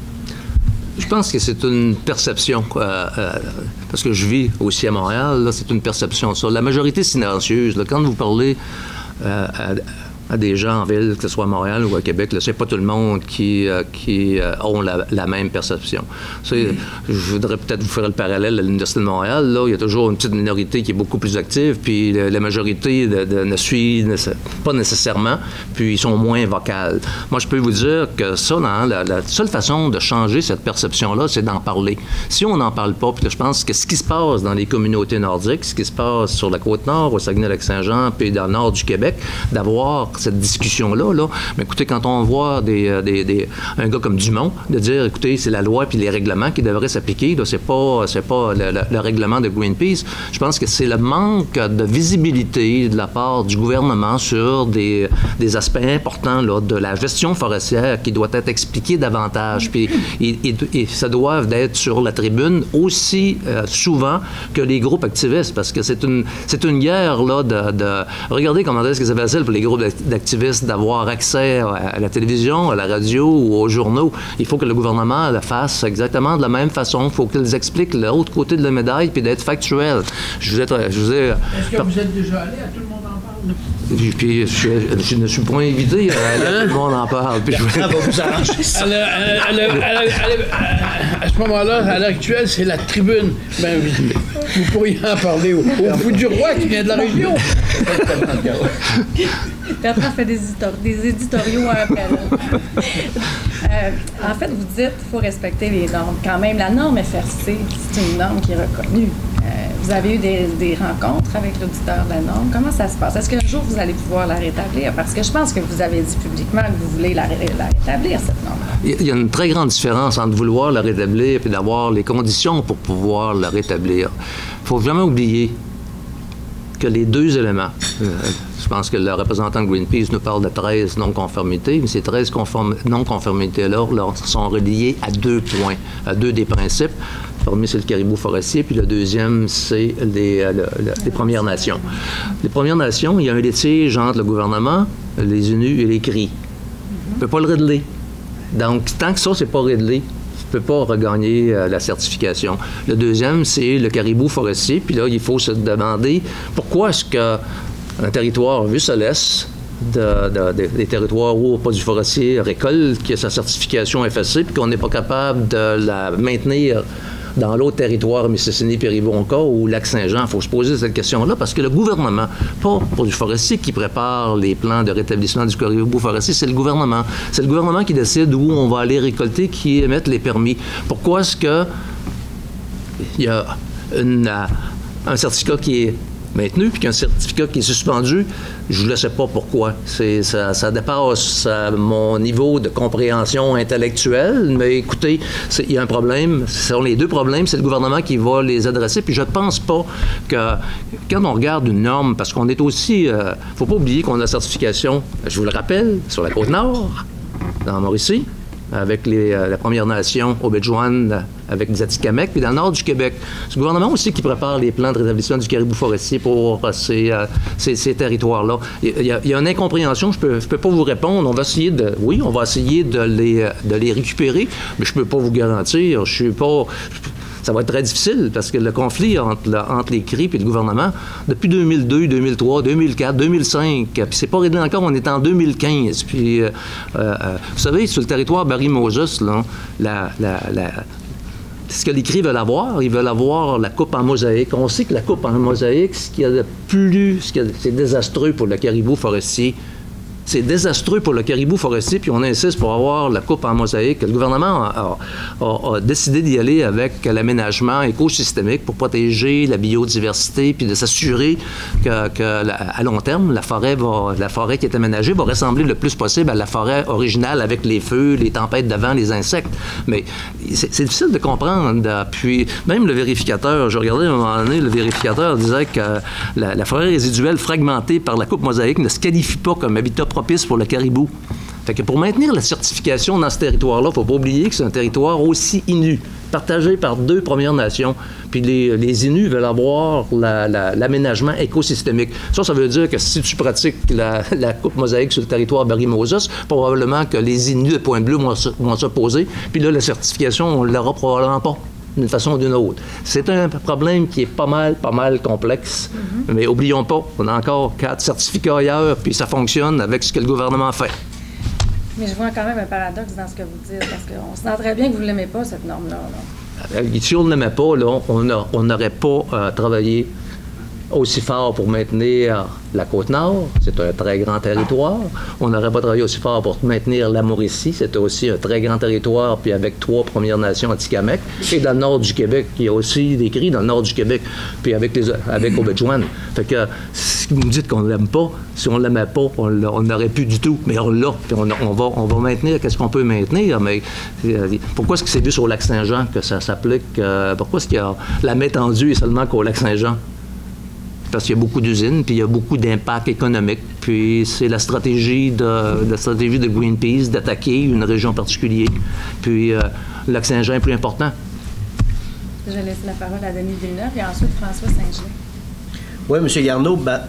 Je pense que c'est une perception, euh, euh, parce que je vis aussi à Montréal, c'est une perception de ça. La majorité silencieuse, là, quand vous parlez euh, à, à des gens en ville, que ce soit à Montréal ou à Québec, c'est pas tout le monde qui, euh, qui euh, ont la, la même perception. Mm. Je voudrais peut-être vous faire le parallèle à l'Université de Montréal. Là, il y a toujours une petite minorité qui est beaucoup plus active, puis la, la majorité de, de, ne suit ne, pas nécessairement, puis ils sont moins vocales. Moi, je peux vous dire que ça, dans la, la seule façon de changer cette perception-là, c'est d'en parler. Si on n'en parle pas, puis je pense que ce qui se passe dans les communautés nordiques, ce qui se passe sur la Côte-Nord, au Saguenay-Lac-Saint-Jean, puis dans le nord du Québec, d'avoir cette discussion-là, là. Mais écoutez, quand on voit des, des, des, un gars comme Dumont, de dire, écoutez, c'est la loi puis les règlements qui devraient s'appliquer, c'est pas, c'est pas le, le, le règlement de Greenpeace, je pense que c'est le manque de visibilité de la part du gouvernement sur des, des aspects importants là, de la gestion forestière qui doit être expliqué davantage. Puis et, et, et ça doit être sur la tribune aussi euh, souvent que les groupes activistes, parce que c'est une, c'est une guerre là, de, de... Regardez comment est-ce que c'est facile pour les groupes d'activistes d'avoir accès à la télévision, à la radio ou aux journaux. Il faut que le gouvernement le fasse exactement de la même façon. Il faut qu'ils expliquent l'autre côté de la médaille puis d'être factuel. Je vous ai... Je vous ai Est-ce que vous êtes déjà allé à Tout le monde en parle? Puis je, je ne suis pas invité à aller à Tout le monde en parle. Puis je... Ça va vous arranger. À, le, à, le, à, le, à ce moment-là, à l'heure actuelle, c'est la tribune. Ben, vous, vous pourriez en parler au, au bout du roi qui vient de la région. Bertrand fait des, des éditoriaux après. euh, en fait, vous dites qu'il faut respecter les normes. Quand même, la norme F R C, c'est une norme qui est reconnue. Euh, vous avez eu des, des rencontres avec l'auditeur de la norme. Comment ça se passe? Est-ce qu'un jour, vous allez pouvoir la rétablir? Parce que je pense que vous avez dit publiquement que vous voulez la, la rétablir, cette norme. Il y a une très grande différence entre vouloir la rétablir et d'avoir les conditions pour pouvoir la rétablir. Il ne faut jamais oublier que les deux éléments, euh, je pense que le représentant de Greenpeace nous parle de treize non-conformités, mais ces treize non-conformités-là sont reliées à deux points, à deux des principes. Le premier, c'est le caribou forestier, puis le deuxième, c'est les, le, le, les Premières Nations. Les Premières Nations, il y a un litige entre le gouvernement, les Inuits et les Cris. On ne peut pas le régler. Donc, tant que ça, c'est pas réglé, tu ne peux pas regagner euh, la certification. Le deuxième, c'est le caribou forestier. Puis là, il faut se demander pourquoi est-ce qu'un territoire vu se laisse de, de, de, des territoires où pas du forestier récolte, qui a sa certification effacée, puis qu'on n'est pas capable de la maintenir dans l'autre territoire, Mistassini, Péribonka ou Lac-Saint-Jean. Il faut se poser cette question-là parce que le gouvernement, pas pour du forestier qui prépare les plans de rétablissement du caribou forestier, c'est le gouvernement. C'est le gouvernement qui décide où on va aller récolter, qui émette les permis. Pourquoi est-ce que il y a une, un certificat qui est maintenu puis qu'un certificat qui est suspendu? Je ne sais pas pourquoi. C'est, ça, ça dépasse euh, mon niveau de compréhension intellectuelle, mais écoutez, il y a un problème. Ce sont les deux problèmes, c'est le gouvernement qui va les adresser, puis je ne pense pas que quand on regarde une norme, parce qu'on est aussi... Il euh, ne faut pas oublier qu'on a la certification, je vous le rappelle, sur la Côte-Nord, dans Mauricie, avec les, euh, la Première Nation, Obidjwan, avec des Atikamekw, puis dans le nord du Québec. C'est le gouvernement aussi qui prépare les plans de rétablissement du caribou forestier pour euh, ces, euh, ces, ces territoires-là. Il y, a, il y a une incompréhension, je ne peux, je peux pas vous répondre. On va essayer de... Oui, on va essayer de les, de les récupérer, mais je ne peux pas vous garantir. Je suis pas... Ça va être très difficile parce que le conflit entre, le, entre les Cris et le gouvernement, depuis deux mille deux, deux mille trois, deux mille quatre, deux mille cinq, puis c'est pas réglé encore, on est en deux mille quinze. Puis, euh, euh, vous savez, sur le territoire Barry-Moses, là, la, la, la, ce que les Cris veulent avoir, ils veulent avoir la coupe en mosaïque. On sait que la coupe en mosaïque, ce qu'il y a de plus, ce qu'il y a, c'est désastreux pour le caribou forestier. C'est désastreux pour le caribou forestier, puis on insiste pour avoir la coupe en mosaïque. Le gouvernement a, a, a décidé d'y aller avec l'aménagement écosystémique pour protéger la biodiversité, puis de s'assurer que, que à long terme, la forêt, va, la forêt qui est aménagée va ressembler le plus possible à la forêt originale avec les feux, les tempêtes de vent, les insectes. Mais c'est, c'est difficile de comprendre. Puis même le vérificateur, je regardais à un moment donné, le vérificateur disait que la, la forêt résiduelle fragmentée par la coupe mosaïque ne se qualifie pas comme habitat propice pour le caribou. Fait que pour maintenir la certification dans ce territoire-là, il ne faut pas oublier que c'est un territoire aussi Innu, partagé par deux Premières Nations. Puis les, les Inuits veulent avoir la, la, l'aménagement écosystémique. Ça, ça veut dire que si tu pratiques la, la coupe mosaïque sur le territoire Barry-Moses, probablement que les Inuits de Pointe-Bleue vont, vont s'opposer. Puis là, la certification, on ne l'aura probablement pas d'une façon ou d'une autre. C'est un problème qui est pas mal, pas mal complexe. Mm-hmm. Mais oublions pas, on a encore quatre certificats ailleurs, puis ça fonctionne avec ce que le gouvernement fait. Mais je vois quand même un paradoxe dans ce que vous dites, parce qu'on sent très bien que vous ne l'aimez pas, cette norme-là. Là. Si on ne l'aimait pas, là, on n'aurait pas euh, travaillé aussi fort pour maintenir la Côte-Nord, c'est un très grand territoire. On n'aurait pas travaillé aussi fort pour maintenir la Mauricie, c'est aussi un très grand territoire, puis avec trois Premières Nations Atikamekw. Et dans le nord du Québec, il y a aussi des Cris dans le nord du Québec, puis avec, les, avec Obidjwan. Fait que si vous me dites qu'on ne l'aime pas, si on ne l'aimait pas, on n'aurait plus du tout, mais on l'a, puis on, on, va, on va maintenir qu'est-ce qu'on peut maintenir, mais euh, pourquoi est-ce que c'est vu sur le Lac-Saint-Jean que ça s'applique? Euh, pourquoi est-ce qu'il y a la main tendue seulement qu'au Lac-Saint-Jean? Parce qu'il y a beaucoup d'usines, puis il y a beaucoup d'impact économique. Puis c'est la stratégie de, la stratégie de Greenpeace d'attaquer une région particulière. Puis euh, le Lac-Saint-Jean est plus important. Je vais laisser la parole à Denis Villeneuve et ensuite François Saint-Gelais. Oui, M. Garneau, ben,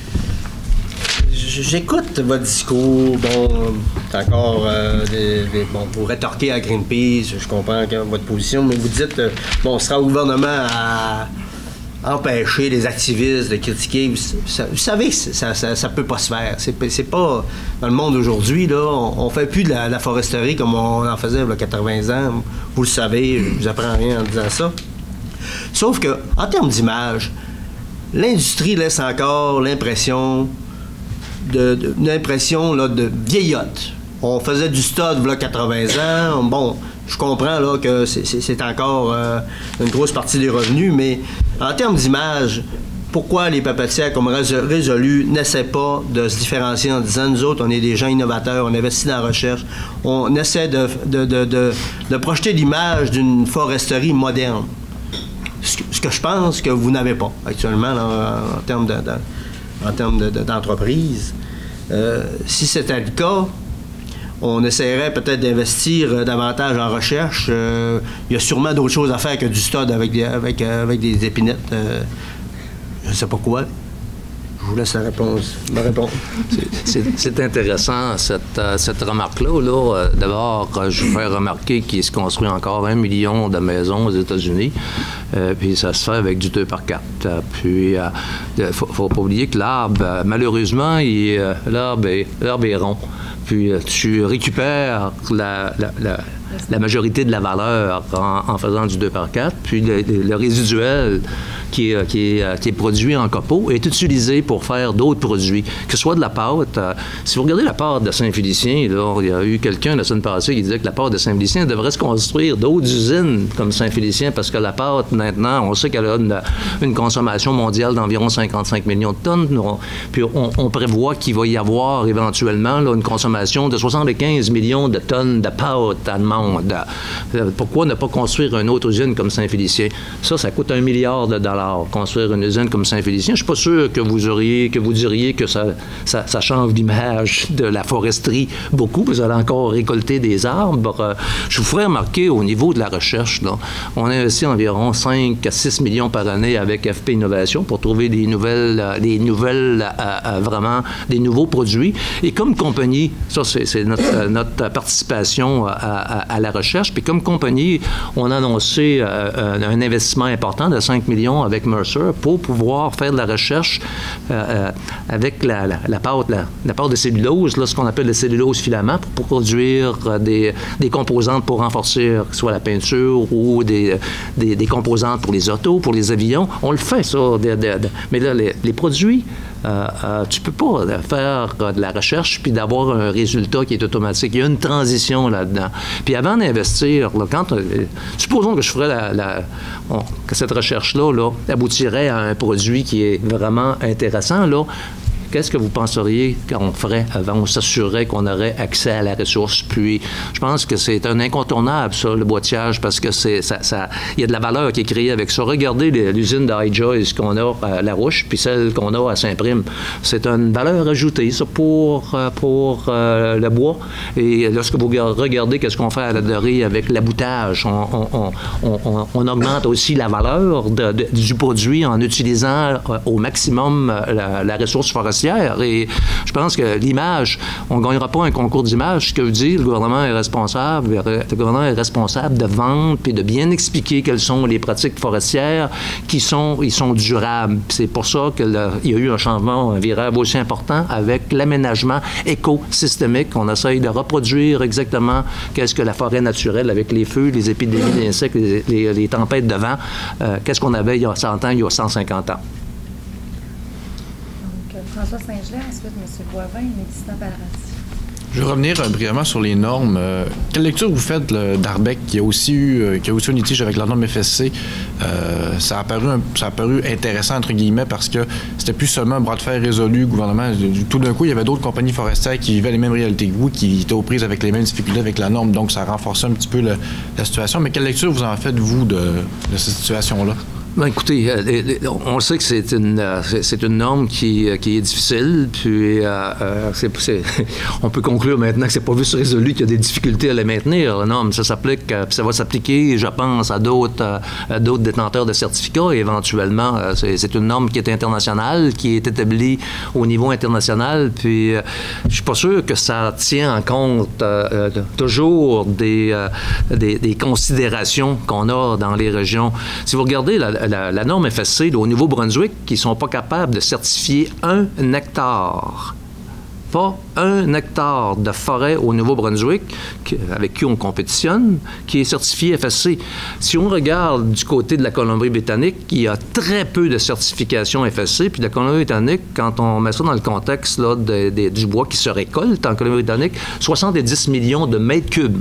j'écoute votre discours. Bon, c'est encore euh, des, des, bon, vous rétorquez à Greenpeace, je comprends votre position, mais vous dites, euh, bon, on sera au gouvernement à empêcher les activistes de critiquer. Vous, ça, vous savez, ça, ça, ça peut pas se faire. C'est, c'est pas... Dans le monde d'aujourd'hui, là, on, on fait plus de la, la foresterie comme on en faisait il y a quatre-vingts ans. Vous le savez, je vous apprends rien en disant ça. Sauf que, en termes d'image, l'industrie laisse encore l'impression de, de, une impression là, de vieillotte. On faisait du stud il y a quatre-vingts ans. Bon, je comprends là, que c'est, c'est, c'est encore euh, une grosse partie des revenus, mais en termes d'image, pourquoi les papetières comme Résolu n'essaient pas de se différencier en disant, nous autres, on est des gens innovateurs, on investit dans la recherche, on essaie de, de, de, de, de projeter l'image d'une foresterie moderne. Ce ce que je pense que vous n'avez pas actuellement là, en, en termes de, de, en termes de, de, d'entreprise. Euh, si c'était le cas, on essaierait peut-être d'investir davantage en recherche. Euh, il y a sûrement d'autres choses à faire que du stud avec des, avec, avec des épinettes. Euh, je ne sais pas quoi. Je vous laisse la réponse, ma réponse. C'est, c'est intéressant, cette, euh, cette remarque-là. Là. Euh, d'abord, euh, je vous fais remarquer qu'il se construit encore un million de maisons aux États-Unis. Euh, puis ça se fait avec du deux par quatre. Euh, puis, il euh, ne faut, faut pas oublier que l'arbre, euh, malheureusement, il, euh, l'arbre, est, l'arbre est rond. Puis euh, tu récupères la, la, la, la majorité de la valeur en, en faisant du deux par quatre. Puis le, le résiduel qui est, qui, est, qui est produit en copeaux est utilisé pour faire d'autres produits, que ce soit de la pâte. Euh, si vous regardez la pâte de Saint-Félicien, là, il y a eu quelqu'un la semaine passée qui disait que la pâte de Saint-Félicien devrait se construire d'autres usines comme Saint-Félicien parce que la pâte, maintenant, on sait qu'elle a une, une consommation mondiale d'environ cinquante-cinq millions de tonnes. On, puis on, on prévoit qu'il va y avoir éventuellement là, une consommation de soixante-quinze millions de tonnes de pâte allemande. Euh, pourquoi ne pas construire une autre usine comme Saint-Félicien? Ça, ça coûte un milliard de dollars. Construire une usine comme Saint-Félicien, je ne suis pas sûr que vous auriez, que vous diriez que ça, ça, ça change l'image de la foresterie beaucoup. Vous allez encore récolter des arbres. Euh, je vous ferai remarquer au niveau de la recherche, là, on investit environ cinq à six millions par année avec F P Innovation pour trouver des nouvelles, euh, des nouvelles euh, euh, vraiment, des nouveaux produits. Et comme compagnie, ça c'est, c'est notre, euh, notre participation à, à, à la recherche. Puis comme compagnie, on a annoncé euh, un, un investissement important de cinq millions avec Mercer pour pouvoir faire de la recherche euh, avec la, la, la, pâte, la, la pâte de cellulose, là, ce qu'on appelle le cellulose filament, pour, pour produire euh, des, des composantes pour renforcer soit la peinture ou des, des, des composantes pour les autos, pour les avions. On le fait, ça. De, de, de, mais là, les, les produits, euh, euh, tu peux pas faire euh, de la recherche puis d'avoir un résultat qui est automatique. Il y a une transition là-dedans. Puis avant d'investir, là, quand, euh, supposons que je ferais la, la on, que cette recherche-là là, aboutirait à un produit qui est vraiment intéressant, là, qu'est-ce que vous penseriez qu'on ferait avant? On s'assurerait qu'on aurait accès à la ressource. Puis, je pense que c'est un incontournable, ça, le boîtiage, parce que c'est ça, ça, il y a de la valeur qui est créée avec ça. Regardez l'usine de I-Joyce qu'on a à La Rouche, puis celle qu'on a à Saint-Prime. C'est une valeur ajoutée, ça, pour, pour euh, le bois. Et lorsque vous regardez qu'est-ce qu'on fait à la Dorée avec l'aboutage, on, on, on, on, on augmente aussi la valeur de, de, du produit en utilisant euh, au maximum la, la ressource forestière. Et je pense que l'image, on ne gagnera pas un concours d'image. Ce que je dis, le gouvernement est responsable, le gouvernement est responsable de vendre puis de bien expliquer quelles sont les pratiques forestières qui sont, ils sont durables. C'est pour ça qu'il y a eu un changement, un virage aussi important avec l'aménagement écosystémique. On essaye de reproduire exactement qu'est-ce que la forêt naturelle avec les feux, les épidémies d'insectes, les, les, les tempêtes de vent, euh, qu'est-ce qu'on avait il y a cent ans, il y a cent cinquante ans. François Saint-Gelais, ensuite M. Boivin, médecin Ballarati. Je vais revenir euh, brièvement sur les normes. Euh, quelle lecture vous faites d'Arbec, qui a aussi eu euh, qui a aussi un litige avec la norme F S C? Euh, ça, a apparu un, ça a apparu intéressant, entre guillemets, parce que c'était plus seulement un bras de fer résolu, gouvernement. Tout d'un coup, il y avait d'autres compagnies forestières qui vivaient les mêmes réalités que vous, qui étaient aux prises avec les mêmes difficultés avec la norme. Donc, ça a renforcé un petit peu le, la situation. Mais quelle lecture vous en faites, vous, de, de cette situation-là? Ben, écoutez, on sait que c'est une, c'est une norme qui, qui est difficile, puis euh, c'est, c'est, on peut conclure maintenant que c'est pas juste résolu qu'il y a des difficultés à la maintenir, la norme. Ça s'applique, puis ça va s'appliquer, je pense, à d'autres, à d'autres détenteurs de certificats, et éventuellement, c'est, c'est une norme qui est internationale, qui est établie au niveau international, puis je suis pas sûr que ça tient en compte euh, toujours des, euh, des, des considérations qu'on a dans les régions. Si vous regardez la La, la norme F S C là, au Nouveau-Brunswick, qui ne sont pas capables de certifier un hectare, pas un hectare de forêt au Nouveau-Brunswick, avec qui on compétitionne, qui est certifié F S C. Si on regarde du côté de la Colombie-Britannique, il y a très peu de certification F S C, puis la Colombie-Britannique, quand on met ça dans le contexte là, de, de, du bois qui se récolte en Colombie-Britannique, soixante-dix millions de mètres cubes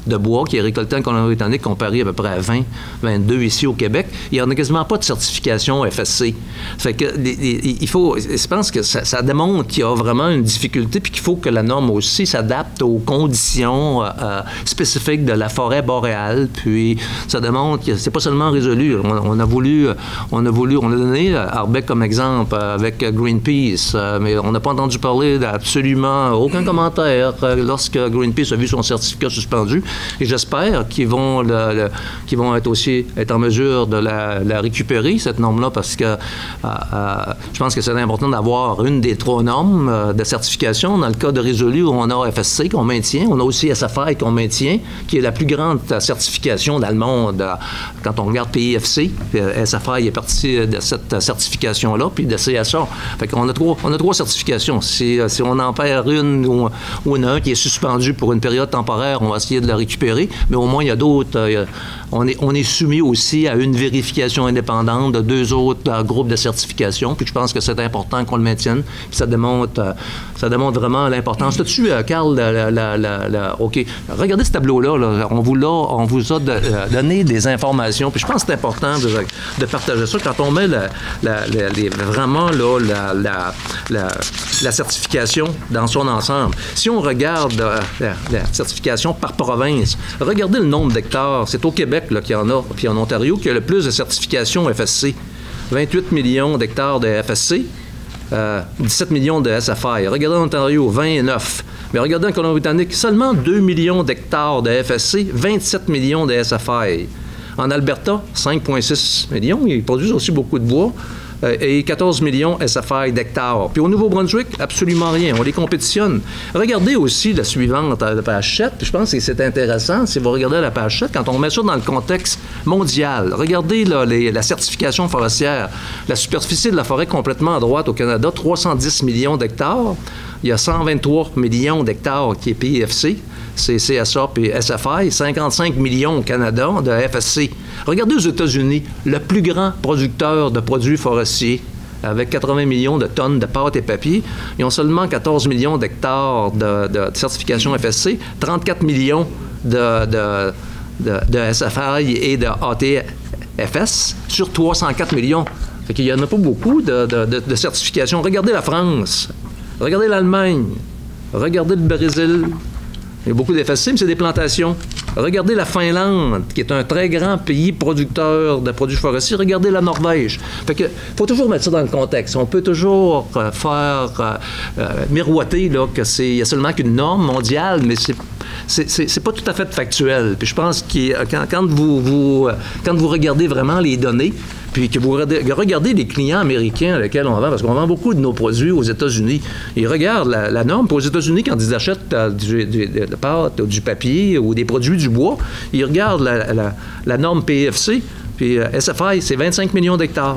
de bois qui est récolté en Colombie-Britannique comparé à peu près à vingt, vingt-deux ici au Québec. Il n'y en a quasiment pas de certification F S C. Fait que il faut, je pense que ça, ça démontre qu'il y a vraiment une difficulté puis qu'il faut que la norme aussi s'adapte aux conditions euh, spécifiques de la forêt boréale. Puis ça démontre que c'est pas seulement résolu. On, on a voulu, on a voulu, on a donné Arbec comme exemple avec Greenpeace, euh, mais on n'a pas entendu parler d'absolument aucun commentaire euh, lorsque Greenpeace a vu son certificat suspendu. Et j'espère qu'ils vont, le, le, qu'ils vont être aussi être en mesure de la, la récupérer, cette norme-là, parce que euh, euh, je pense que c'est important d'avoir une des trois normes euh, de certification. Dans le cas de Résolu, on a F S C qu'on maintient, on a aussi S F I qu'on maintient, qui est la plus grande certification dans le monde. Euh, quand on regarde P I F C, euh, S F I est parti de cette certification-là, puis de C S A. Fait qu'on a trois, on a trois certifications. Si, si on en perd une ou, ou une, un qui est suspendu pour une période temporaire, on va essayer de la récupérer, mais au moins il y a d'autres. Euh, on, est, on est soumis aussi à une vérification indépendante de deux autres euh, groupes de certification, puis je pense que c'est important qu'on le maintienne, puis ça démontre, euh, ça démontre vraiment l'importance. Là-dessus, euh, Carl, la, la, la, la, OK, regardez ce tableau-là, là. On, vous l'a, on vous a de, euh, donné des informations, puis je pense que c'est important de, de partager ça quand on met la, la, la, les, vraiment là, la, la, la, la certification dans son ensemble. Si on regarde euh, la, la certification par province, regardez le nombre d'hectares. C'est au Québec là, qu'il y en a, puis en Ontario, qu'il y a le plus de certifications F S C. vingt-huit millions d'hectares de F S C, euh, dix-sept millions de S F I. Regardez en Ontario, vingt-neuf. Mais regardez en Colombie-Britannique, seulement deux millions d'hectares de F S C, vingt-sept millions de S F I. En Alberta, cinq virgule six millions. Ils produisent aussi beaucoup de bois. Euh, et quatorze millions S F I d'hectares. Puis au Nouveau-Brunswick, absolument rien. On les compétitionne. Regardez aussi la suivante, la page sept. Je pense que c'est intéressant, si vous regardez la page sept, quand on met ça dans le contexte mondial. Regardez là, les, la certification forestière. La superficie de la forêt complètement à droite au Canada, trois cent dix millions d'hectares. Il y a cent vingt-trois millions d'hectares qui est P I F C. C'est C S A et S F I, cinquante-cinq millions au Canada de F S C. Regardez aux États-Unis, le plus grand producteur de produits forestiers, avec quatre-vingts millions de tonnes de pâte et papier. Ils ont seulement quatorze millions d'hectares de, de, de certification F S C, trente-quatre millions de, de, de, de S F I et de A T F S sur trois cent quatre millions. Fait qu'il n'y en a pas beaucoup de, de, de, de certifications. Regardez la France, regardez l'Allemagne, regardez le Brésil. Il y a beaucoup d'F S C, mais c'est des plantations. Regardez la Finlande, qui est un très grand pays producteur de produits forestiers. Regardez la Norvège. Fait que faut toujours mettre ça dans le contexte. On peut toujours euh, faire euh, euh, miroiter là, que c'est il y a seulement qu'une norme mondiale, mais c'est c'est, c'est, c'est pas tout à fait factuel. Puis je pense que quand, quand vous, vous quand vous regardez vraiment les données, puis que vous regardez les clients américains à lesquels on vend, parce qu'on vend beaucoup de nos produits aux États-Unis, ils regardent la, la norme. Puis aux États-Unis, quand ils achètent euh, du, du, de la pâte, du papier ou des produits du bois, ils regardent la, la, la norme P F C, puis euh, S F I, c'est vingt-cinq millions d'hectares.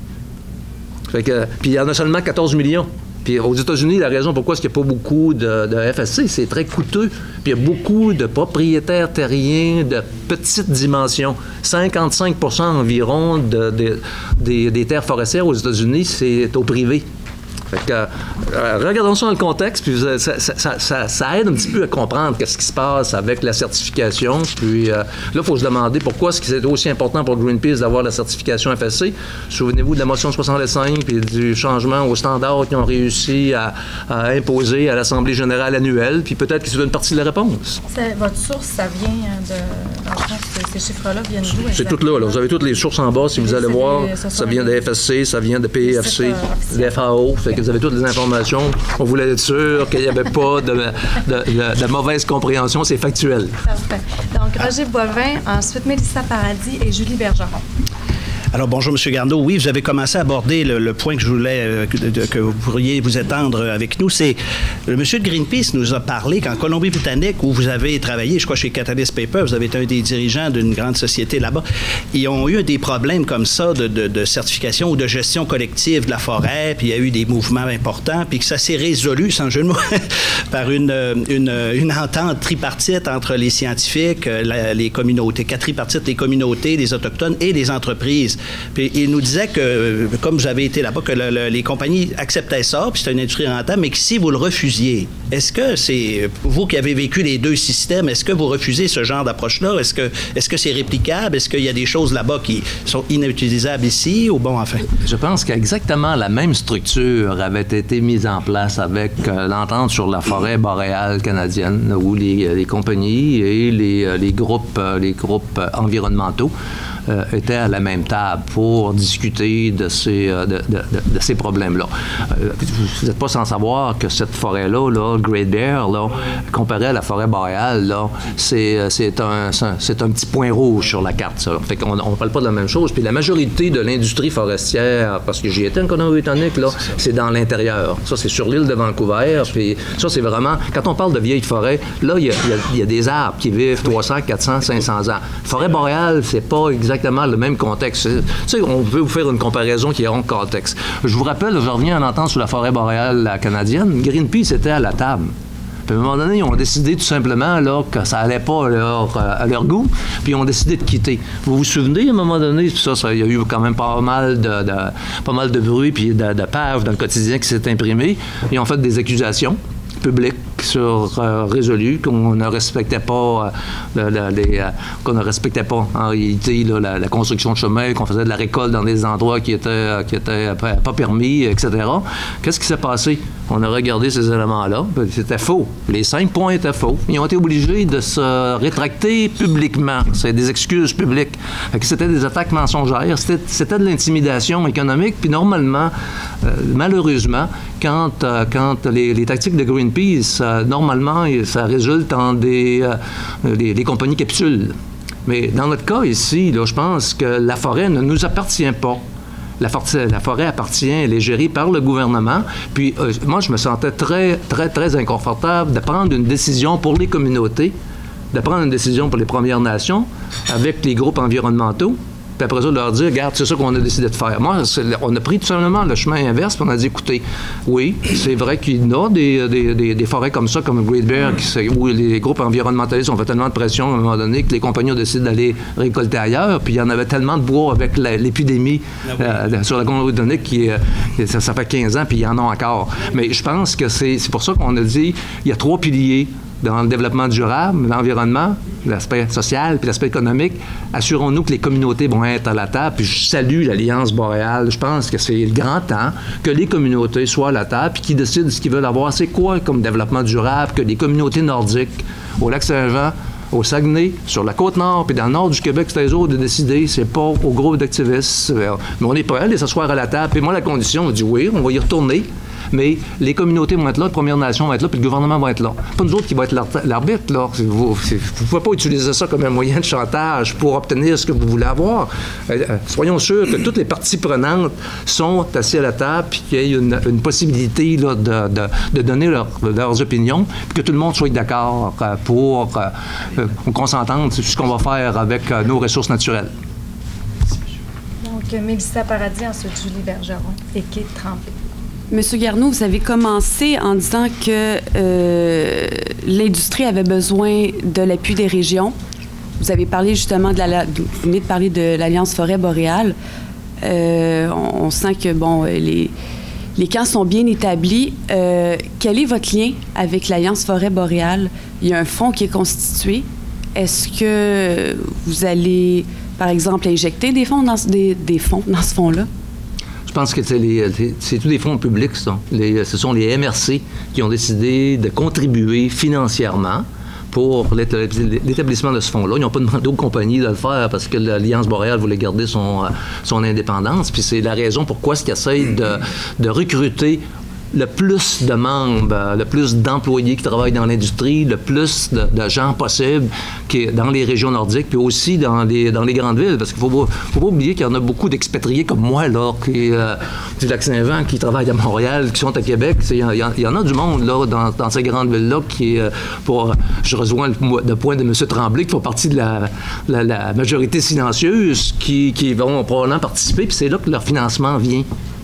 Fait que, puis il y en a seulement quatorze millions. Puis aux États-Unis, la raison pourquoi il n'y a pas beaucoup de, de F S C, c'est très coûteux. Puis il y a beaucoup de propriétaires terriens de petites dimensions. cinquante-cinq pour cent environ de, de, de, des terres forestières aux États-Unis, c'est au privé. Fait que, euh, regardons ça dans le contexte, puis ça, ça, ça, ça, ça aide un petit peu à comprendre qu'est-ce qui se passe avec la certification. Puis euh, là, il faut se demander pourquoi est-ce que c'est aussi important pour Greenpeace d'avoir la certification F S C. Souvenez-vous de la motion soixante-cinq puis du changement aux standards qu'ils ont réussi à, à imposer à l'Assemblée générale annuelle, puis peut-être que c'est une partie de la réponse. C'est, votre source, ça vient de... Dans le fond, ces chiffres-là viennent d'où? C'est tout là, là. Vous avez toutes les sources en bas, si vous allez voir. Des, ça vient de F S C, ça vient de P F C, de F A O. Fait que vous avez toutes les informations. On voulait être sûr qu'il n'y avait pas de, de, de, de mauvaise compréhension. C'est factuel. Parfait. Donc, Roger Boivin, ensuite Mélissa Paradis et Julie Bergeron. Alors, bonjour, M. Garneau. Oui, vous avez commencé à aborder le, le point que je voulais euh, que, de, que vous pourriez vous étendre avec nous. C'est le monsieur de Greenpeace nous a parlé qu'en Colombie-Britannique, où vous avez travaillé, je crois, chez Catalyst Paper, vous avez été un des dirigeants d'une grande société là-bas, ils ont eu des problèmes comme ça de, de, de certification ou de gestion collective de la forêt, puis il y a eu des mouvements importants, puis que ça s'est résolu, sans jeu de mots, par une, une, une entente tripartite entre les scientifiques, la, les communautés, quatre tripartites, les communautés, les Autochtones et les entreprises. Puis il nous disait que, comme vous avez été là-bas, que le, le, les compagnies acceptaient ça, puis c'est une industrie rentable, mais que si vous le refusiez, est-ce que c'est, vous qui avez vécu les deux systèmes, est-ce que vous refusez ce genre d'approche-là? Est-ce que est-ce que c'est réplicable? Est-ce qu'il y a des choses là-bas qui sont inutilisables ici? Ou bon, enfin? Je pense qu'exactement la même structure avait été mise en place avec euh, l'entente sur la forêt boréale canadienne, où les, les compagnies et les, les groupes, les groupes environnementaux Euh, étaient à la même table pour discuter de ces, euh, de, de, de, de ces problèmes-là. Euh, vous n'êtes pas sans savoir que cette forêt-là, là, Great Bear, là, comparée à la forêt boréale, là, c'est, c'est, un, c'est un petit point rouge sur la carte. Ça. Fait qu'on ne parle pas de la même chose. Puis la majorité de l'industrie forestière, parce que j'y étais en Colombie-Britannique, là, c'est dans l'intérieur. Ça, c'est sur l'île de Vancouver. Puis ça, c'est vraiment... Quand on parle de vieilles forêts, là, il y, y, y a des arbres qui vivent trois cents, quatre cents, cinq cents ans. Forêt boréale, c'est pas exactement exactement le même contexte. Tu sais, on peut vous faire une comparaison qui est en contexte. Je vous rappelle, je reviens en entendre sur la forêt boréale canadienne, Greenpeace était à la table. Puis à un moment donné, ils ont décidé tout simplement là, que ça n'allait pas à leur, à leur goût, puis ils ont décidé de quitter. Vous vous souvenez, à un moment donné, ça, ça, il y a eu quand même pas mal de, de, pas mal de bruit puis de, de pages dans le quotidien qui s'est imprimé. Ils ont fait des accusations publiques sur euh, Résolu, qu'on ne respectait pas euh, le, le, les, euh, qu'on ne respectait pas en réalité là, la, la construction de chemin, qu'on faisait de la récolte dans des endroits qui étaient, euh, qui étaient pas permis, et cetera. Qu'est-ce qui s'est passé? On a regardé ces éléments-là, c'était faux. Les cinq points étaient faux. Ils ont été obligés de se rétracter publiquement. C'est des excuses publiques. Fait que c'était des attaques mensongères, c'était, c'était de l'intimidation économique, puis normalement, euh, malheureusement, quand, euh, quand les, les tactiques de Greenpeace, euh, normalement, ça résulte en des, euh, des, des compagnies capsules. Mais dans notre cas ici, là, je pense que la forêt ne nous appartient pas. La, for- la forêt appartient, elle est gérée par le gouvernement. Puis euh, moi, je me sentais très, très, très inconfortable de prendre une décision pour les communautés, de prendre une décision pour les Premières Nations avec les groupes environnementaux, puis après ça, de leur dire, regarde, c'est ça qu'on a décidé de faire. Moi, on a pris tout simplement le chemin inverse, puis on a dit, écoutez, oui, c'est vrai qu'il y a des, des, des, des forêts comme ça, comme Great Bear, qui, où les groupes environnementalistes ont fait tellement de pression à un moment donné que les compagnies ont décidé d'aller récolter ailleurs, puis il y en avait tellement de bois avec la, l'épidémie euh, sur la Colombie-Britannique qui, euh, ça, ça fait quinze ans, puis il y en a encore. Mais je pense que c'est, c'est pour ça qu'on a dit, il y a trois piliers dans le développement durable, l'environnement, l'aspect social puis l'aspect économique. Assurons-nous que les communautés vont être à la table. Puis je salue l'Alliance boréale. Je pense que c'est le grand temps que les communautés soient à la table puis qu'ils décident ce qu'ils veulent avoir. C'est quoi comme développement durable que les communautés nordiques au Lac-Saint-Jean, au Saguenay, sur la Côte-Nord, puis dans le nord du Québec, c'est eux autres de décider, c'est pas au groupe d'activistes. Mais on est prêts à aller s'asseoir à la table. Puis moi, la condition, on dit oui, on va y retourner. Mais les communautés vont être là, les Premières Nations vont être là, puis le gouvernement va être là. Pas nous autres qui vont être l'arbitre, là. Vous ne pouvez pas utiliser ça comme un moyen de chantage pour obtenir ce que vous voulez avoir. Euh, soyons sûrs que toutes les parties prenantes sont assises à la table, puis qu'il y ait une, une possibilité là, de, de, de donner leur, leurs opinions, puis que tout le monde soit d'accord euh, pour euh, qu'on s'entende sur ce qu'on va faire avec euh, nos ressources naturelles. Donc, Mélissa Paradis, ensuite Julie Bergeron et Kate Tremblay. Monsieur Garneau, vous avez commencé en disant que euh, l'industrie avait besoin de l'appui des régions. Vous avez parlé justement de la... Vous venez de parler de l'Alliance forêt boréale. Euh, on, on sent que, bon, les, les camps sont bien établis. Euh, quel est votre lien avec l'Alliance forêt boréale? Il y a un fonds qui est constitué. Est-ce que vous allez, par exemple, injecter des fonds dans, des, des fonds dans ce fonds-là? Je pense que c'est, les, c'est tous des fonds publics, ça. Les, ce sont les M R C qui ont décidé de contribuer financièrement pour l'établissement de ce fonds-là. Ils n'ont pas demandé aux compagnies de le faire parce que l'Alliance boréale voulait garder son, son indépendance. Puis c'est la raison pourquoi ils essayent de, de recruter le plus de membres, le plus d'employés qui travaillent dans l'industrie, le plus de, de gens possibles qui, dans les régions nordiques, puis aussi dans les, dans les grandes villes, parce qu'il ne faut, faut pas oublier qu'il y en a beaucoup d'expatriés comme moi, là, qui, euh, du Lac-Saint-Jean, qui travaillent à Montréal, qui sont à Québec. Il y, y, y en a du monde, là, dans, dans ces grandes villes-là, qui, euh, pour, je rejoins le, le point de M. Tremblay, qui font partie de la, la, la majorité silencieuse, qui, qui vont probablement participer, puis c'est là que leur financement vient.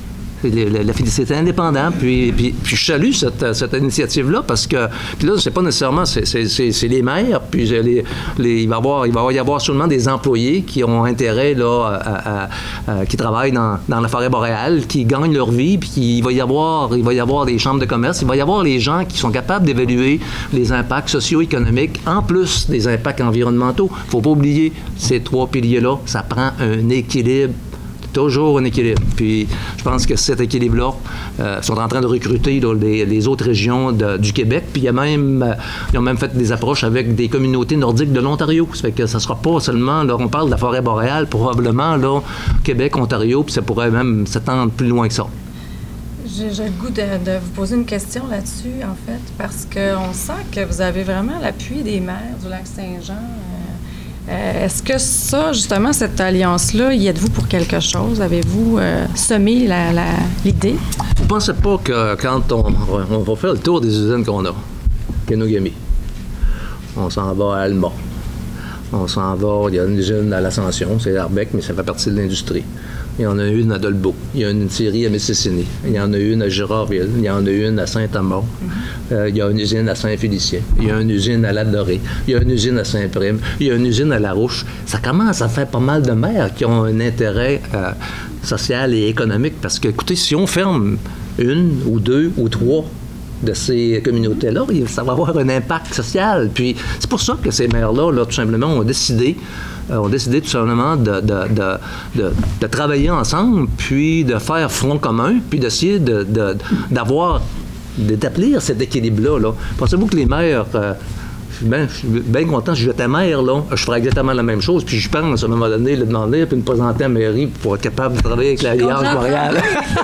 C'était indépendant, puis, puis, puis je salue cette, cette initiative-là parce que, puis là, c'est pas nécessairement, c'est les maires, puis les, les, il, va avoir, il va y avoir seulement des employés qui ont intérêt, là, à, à, à, qui travaillent dans, dans la forêt boréale, qui gagnent leur vie, puis il va y avoir, il va y avoir des chambres de commerce, il va y avoir les gens qui sont capables d'évaluer les impacts socio-économiques, en plus des impacts environnementaux. Il ne faut pas oublier ces trois piliers-là, ça prend un équilibre. Toujours un équilibre. Puis je pense que cet équilibre-là, euh, sont en train de recruter là, les, les autres régions de, du Québec. Puis il y a même, euh, ils ont même fait des approches avec des communautés nordiques de l'Ontario. Ça fait que ça ne sera pas seulement, là, on parle de la forêt boréale, probablement, là, Québec, Ontario, puis ça pourrait même s'étendre plus loin que ça. J'ai le goût de, de vous poser une question là-dessus, en fait, parce qu'on sent que vous avez vraiment l'appui des maires du Lac-Saint-Jean. Euh, Euh, Est-ce que ça, justement, cette alliance-là, y êtes-vous pour quelque chose? Avez-vous euh, semé l'idée? Vous ne pensez pas que quand on, on va faire le tour des usines qu'on a, Kenogami, on s'en va à Alma, on s'en va, il y a une usine à l'Ascension, c'est Arbec, mais ça fait partie de l'industrie. Il y en a une à Dolbeau, il y a une série à Mississini, il y en a une à Girardville, il y en a une à Saint-Amand, mm-hmm. euh, il y a une usine à Saint-Félicien, il y a une usine à Ladoré, il y a une usine à Saint-Prime, il y a une usine à Larouche. Ça commence à faire pas mal de maires qui ont un intérêt euh, social et économique parce que, écoutez, si on ferme une ou deux ou trois de ces communautés-là, ça va avoir un impact social. Puis c'est pour ça que ces maires-là, là, tout simplement, ont décidé Euh, ont décidé tout simplement de, de, de, de, de travailler ensemble, puis de faire front commun, puis d'essayer de, de, d'avoir, d'établir cet équilibre-là. Là. Pensez-vous que les maires, euh, je suis bien, bien content, si j'étais maire, là, je ferais exactement la même chose, puis je pense, à un moment donné, le demander, puis me présenter à la mairie pour être capable de travailler avec l'Alliance boréale.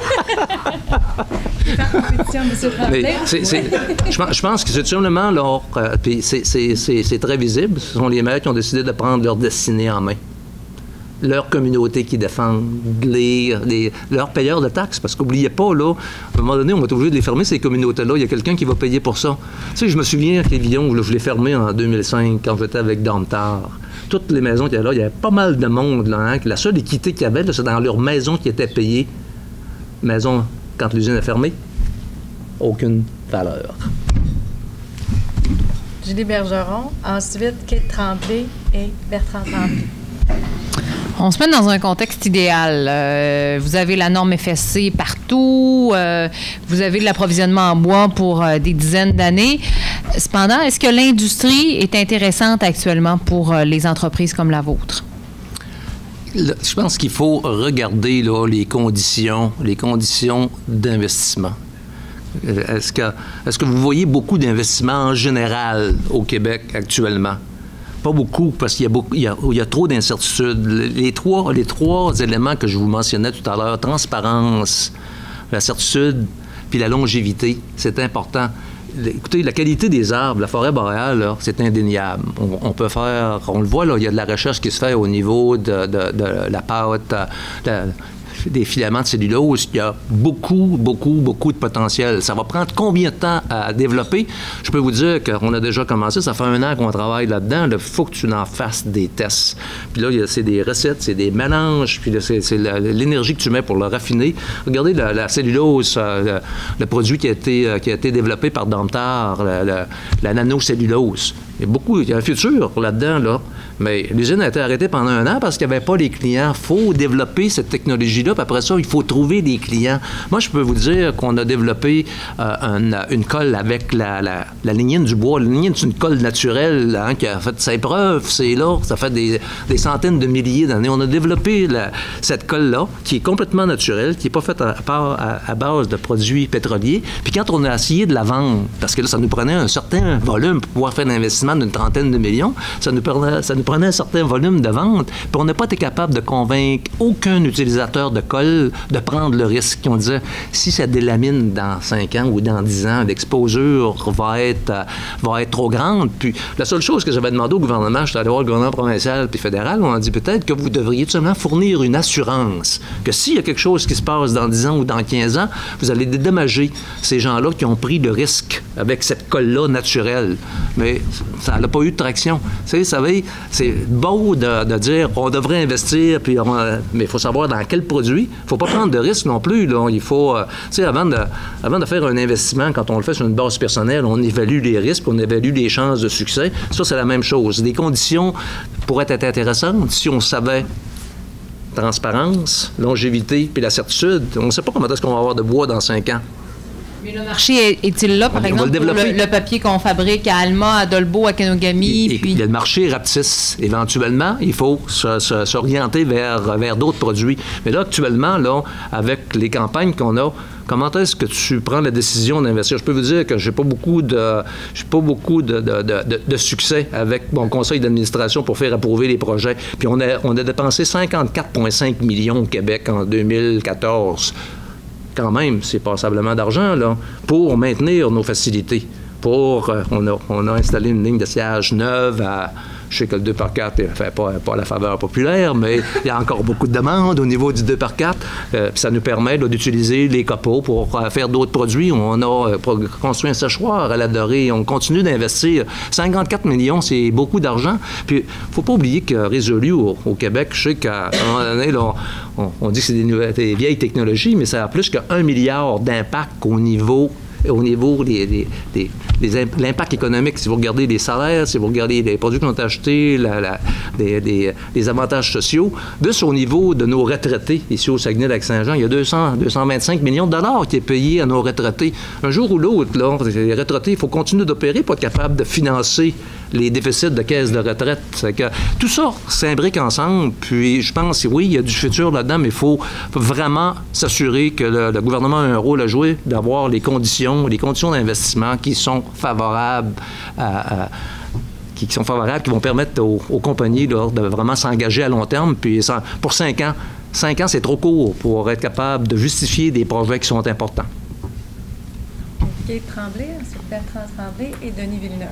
Mais c'est, c'est, je, je pense que c'est tout simplement leur. Euh, puis c'est, c'est, c'est, c'est très visible. Ce sont les maires qui ont décidé de prendre leur destinée en main. Leur communauté qui défendent, les, les, leurs payeurs de taxes. Parce qu'oubliez pas, là, à un moment donné, on va être obligé de les fermer, ces communautés-là. Il y a quelqu'un qui va payer pour ça. Tu sais, je me souviens que Lévillon, là, je l'ai fermé en deux mille cinq, quand j'étais avec Domtar. Toutes les maisons qu'il y avait là, il y avait pas mal de monde. Là, hein, que la seule équité qu'il y avait, là, c'est dans leur maison qui était payée. Maison, quand l'usine est fermée, aucune valeur. Julie Bergeron, ensuite Kate Tremblay et Bertrand Tremblay. On se met dans un contexte idéal. Euh, vous avez la norme F S C partout. Euh, vous avez de l'approvisionnement en bois pour euh, des dizaines d'années. Cependant, est-ce que l'industrie est intéressante actuellement pour euh, les entreprises comme la vôtre? Le, je pense qu'il faut regarder là, les conditions, les conditions d'investissement. Est-ce que, est-ce que vous voyez beaucoup d'investissements en général au Québec actuellement? Pas beaucoup, parce qu'il y a, beaucoup, il y a, il y a trop d'incertitudes. Les trois, les trois éléments que je vous mentionnais tout à l'heure, transparence, la certitude, puis la longévité, c'est important. Écoutez, la qualité des arbres, la forêt boréale, là, c'est indéniable. On, on peut faire, on le voit, là, il y a de la recherche qui se fait au niveau de, de, de la pâte, de, des filaments de cellulose. Il y a beaucoup, beaucoup, beaucoup de potentiel. Ça va prendre combien de temps à développer? Je peux vous dire qu'on a déjà commencé. Ça fait un an qu'on travaille là-dedans. Il faut que tu en fasses des tests. Puis là, c'est des recettes, c'est des mélanges, puis là, c'est, c'est la, l'énergie que tu mets pour le raffiner. Regardez la, la cellulose, le, le produit qui a été, qui a été développé par Domtar, la, la, la nanocellulose. Il y a beaucoup, il y a un futur là-dedans, là. Mais l'usine a été arrêtée pendant un an parce qu'il n'y avait pas les clients. Il faut développer cette technologie-là, puis après ça, il faut trouver des clients. Moi, je peux vous dire qu'on a développé euh, une, une colle avec la, la, la lignine du bois. La lignine, c'est une colle naturelle hein, qui a fait ses preuves. C'est là, ça fait des, des centaines de milliers d'années. On a développé la, cette colle-là, qui est complètement naturelle, qui n'est pas faite à, à, à base de produits pétroliers. Puis quand on a essayé de la vendre, parce que là, ça nous prenait un certain volume pour pouvoir faire un investissement d'une trentaine de millions, ça nous prenait, ça nous prenait un certain volume de vente, puis on n'a pas été capable de convaincre aucun utilisateur de colle de prendre le risque. On disait, si ça délamine dans cinq ans ou dans dix ans, l'exposure va être, euh, va être trop grande. Puis la seule chose que j'avais demandé au gouvernement, je suis allé voir le gouvernement provincial puis fédéral, on a dit peut-être que vous devriez tout simplement fournir une assurance que s'il y a quelque chose qui se passe dans dix ans ou dans quinze ans, vous allez dédommager ces gens-là qui ont pris le risque avec cette colle-là naturelle. Mais ça n'a pas eu de traction. Tu sais, vous savez, c'est beau de, de dire on devrait investir, puis on, mais il faut savoir dans quel produit. Il ne faut pas prendre de risques non plus. Là. Il faut, euh, tu sais, avant de, avant de faire un investissement, quand on le fait sur une base personnelle, on évalue les risques, on évalue les chances de succès. Ça, c'est la même chose. Les conditions pourraient être intéressantes si on savait transparence, longévité, puis la certitude. On ne sait pas comment est-ce qu'on va avoir de bois dans cinq ans. Mais le marché est-il là, par on exemple, le pour le, le papier qu'on fabrique à Alma, à Dolbeau, à Kenogami? Et, puis... et, le marché rapetisse. Éventuellement, il faut se, se, s'orienter vers, vers d'autres produits. Mais là, actuellement, là, avec les campagnes qu'on a, comment est-ce que tu prends la décision d'investir? Je peux vous dire que j'ai pas beaucoup de j'ai pas beaucoup de, de, de, de succès avec mon conseil d'administration pour faire approuver les projets. Puis on a, on a dépensé cinquante-quatre virgule cinq millions au Québec en deux mille quatorze. Quand même, c'est passablement d'argent, là, pour maintenir nos facilités. Pour, euh, on, a, on a installé une ligne de siège neuve à... Je sais que le deux par quatre ne fait pas, pas la faveur populaire, mais il y a encore beaucoup de demandes au niveau du deux par quatre. Euh, ça nous permet là, d'utiliser les copeaux pour euh, faire d'autres produits. On a euh, construit un séchoir à la Dorée. On continue d'investir. cinquante-quatre millions, c'est beaucoup d'argent. Puis, il ne faut pas oublier que Résolu au, au Québec, je sais qu'à un moment donné, là, on, on dit que c'est des, nouvelles, des vieilles technologies, mais ça a plus qu'un milliard d'impact au niveau au niveau des, des, des, des l'impact économique. Si vous regardez les salaires, si vous regardez les produits qu'on a achetés, la, la, des, des, des avantages sociaux, plus au niveau de nos retraités, ici au Saguenay-Lac-Saint-Jean, il y a deux cents, deux cent vingt-cinq millions de dollars qui est payé à nos retraités. Un jour ou l'autre, là, les retraités, il faut continuer d'opérer pour être capable de financer les déficits de caisse de retraite. Que tout ça s'imbrique ensemble, puis je pense, oui, il y a du futur là-dedans, mais il faut vraiment s'assurer que le, le gouvernement a un rôle à jouer, d'avoir les conditions, les conditions d'investissement qui sont favorables à, à qui sont favorables, qui vont permettre aux, aux compagnies là, de vraiment s'engager à long terme, puis ça, pour cinq ans. Cinq ans, c'est trop court pour être capable de justifier des projets qui sont importants. Gabe Tremblay, ensuite Bertrand Tremblay et Denis Villeneuve.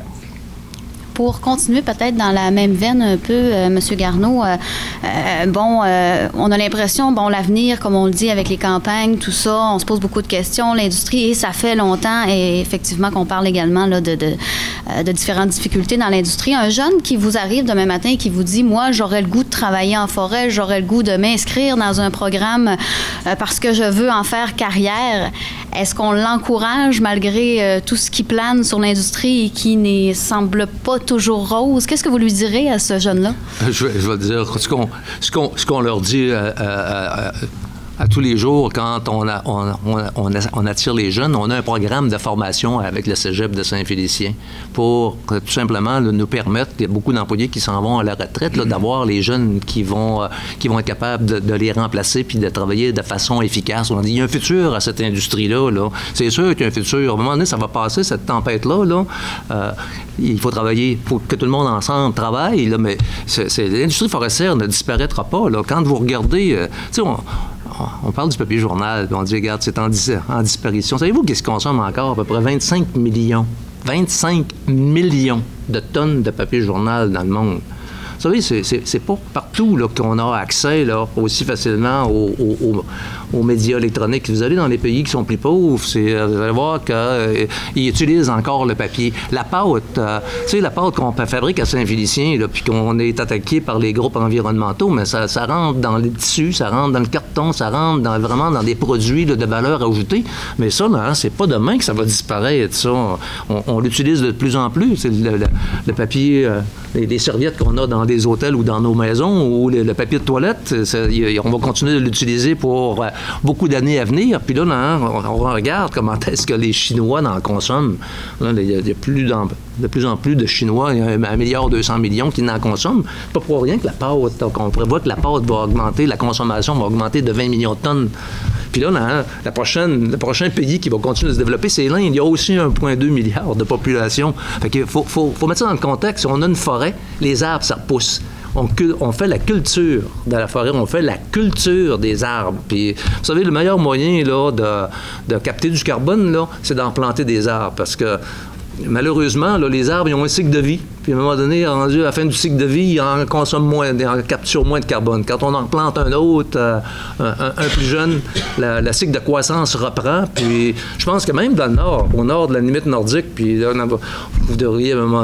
Pour continuer peut-être dans la même veine un peu, euh, M. Garneau, euh, euh, bon, euh, on a l'impression, bon, l'avenir, comme on le dit avec les campagnes, tout ça, on se pose beaucoup de questions, l'industrie, et ça fait longtemps, et effectivement qu'on parle également là, de, de, euh, de différentes difficultés dans l'industrie. Un jeune qui vous arrive demain matin et qui vous dit, moi, j'aurais le goût de travailler en forêt, j'aurais le goût de m'inscrire dans un programme euh, parce que je veux en faire carrière. Est-ce qu'on l'encourage malgré euh, tout ce qui plane sur l'industrie et qui ne semble pas toujours rose? Qu'est-ce que vous lui direz à ce jeune-là? Je, je vais dire ce qu'on, ce qu'on, ce qu'on leur dit euh, euh, à tous les jours quand on, a, on, on, on attire les jeunes. On a un programme de formation avec le Cégep de Saint-Félicien pour tout simplement là, nous permettre, il y a beaucoup d'employés qui s'en vont à la retraite, là, d'avoir les jeunes qui vont, euh, qui vont être capables de, de les remplacer puis de travailler de façon efficace. On dit, il y a un futur à cette industrie-là. Là. C'est sûr qu'il y a un futur. À un moment donné, ça va passer, cette tempête-là. Là. Euh, il faut travailler, il faut que tout le monde ensemble travaille, là, mais c'est, c'est, l'industrie forestière ne disparaîtra pas. Là. Quand vous regardez, euh, tu sais, on On parle du papier journal, puis on dit, regarde, c'est en, dis- en disparition. Savez-vous qu'est-ce qu'on consomme encore? À peu près vingt-cinq millions. vingt-cinq millions de tonnes de papier journal dans le monde. Vous savez, c'est, c'est, c'est pas partout là, qu'on a accès là, aussi facilement aux, aux, aux médias électroniques. Vous allez dans les pays qui sont plus pauvres, c'est, vous allez voir qu'ils euh, utilisent encore le papier. La pâte, euh, tu sais, la pâte qu'on fabrique à Saint-Félicien, là, puis qu'on est attaqué par les groupes environnementaux, mais ça, ça rentre dans les tissus, ça rentre dans le carton, ça rentre dans, vraiment dans des produits là, de valeur ajoutée. Mais ça, là, hein, c'est pas demain que ça va disparaître, ça. On, on l'utilise de plus en plus. C'est le, le, le papier, euh, les, les serviettes qu'on a dans des hôtels ou dans nos maisons, ou le, le papier de toilette, ça, y, on va continuer de l'utiliser pour euh, beaucoup d'années à venir. Puis là, là on, on regarde comment est-ce que les Chinois en consomment. Là, il, y a, il y a plus d'en, de plus en plus de Chinois, il y a un milliard deux cents millions qui en consomment. Pas pour rien que la pâte, donc on prévoit que la pâte va augmenter, la consommation va augmenter de vingt millions de tonnes. Puis là, là la prochaine, le prochain pays qui va continuer de se développer, c'est l'Inde. Il y a aussi un virgule deux milliard de population. Fait qu'il faut, faut, faut mettre ça dans le contexte. Si on a une forêt, les arbres, ça repousse. On, on fait la culture de la forêt, on fait la culture des arbres. Puis, vous savez, le meilleur moyen là, de, de capter du carbone, là, c'est d'en planter des arbres. Parce que, malheureusement, là, les arbres, ils ont un cycle de vie. Puis, à un moment donné, rendu à la fin du cycle de vie, ils en consomment moins, ils en capturent moins de carbone. Quand on en plante un autre, euh, un, un plus jeune, la, la cycle de croissance reprend. Puis, je pense que même dans le nord, au nord de la limite nordique, puis là, vous devriez...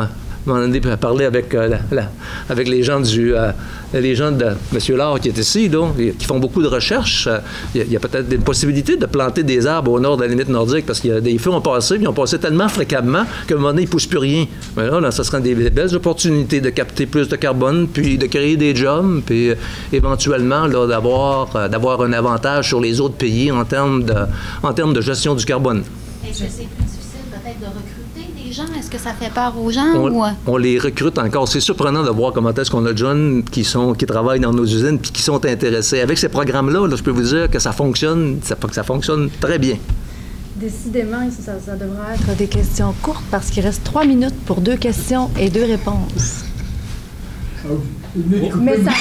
un moment donné, parler avec, euh, la, la, avec les gens du... Euh, les gens de M. Laure qui est ici, là, qui font beaucoup de recherches. Il y a, a peut-être une possibilité de planter des arbres au nord de la limite nordique parce que des feux ont passé, puis ils ont passé tellement fréquemment qu'à un moment donné, ils ne poussent plus rien. Mais là, là ça serait des, des belles opportunités de capter plus de carbone, puis de créer des jobs, puis euh, éventuellement là, d'avoir, euh, d'avoir un avantage sur les autres pays en termes de, en termes de gestion du carbone. Est-ce que c'est plus difficile peut-être de recruter des gens? Est-ce que ça fait peur aux gens? On, ou... on les recrute encore. C'est surprenant de voir comment est-ce qu'on a de jeunes qui, sont, qui travaillent dans nos usines puis qui sont intéressés. Avec ces programmes-là, là, je peux vous dire que ça fonctionne, ça, que ça fonctionne très bien. Décidément, ça, ça devrait être des questions courtes parce qu'il reste trois minutes pour deux questions et deux réponses. Mais ça...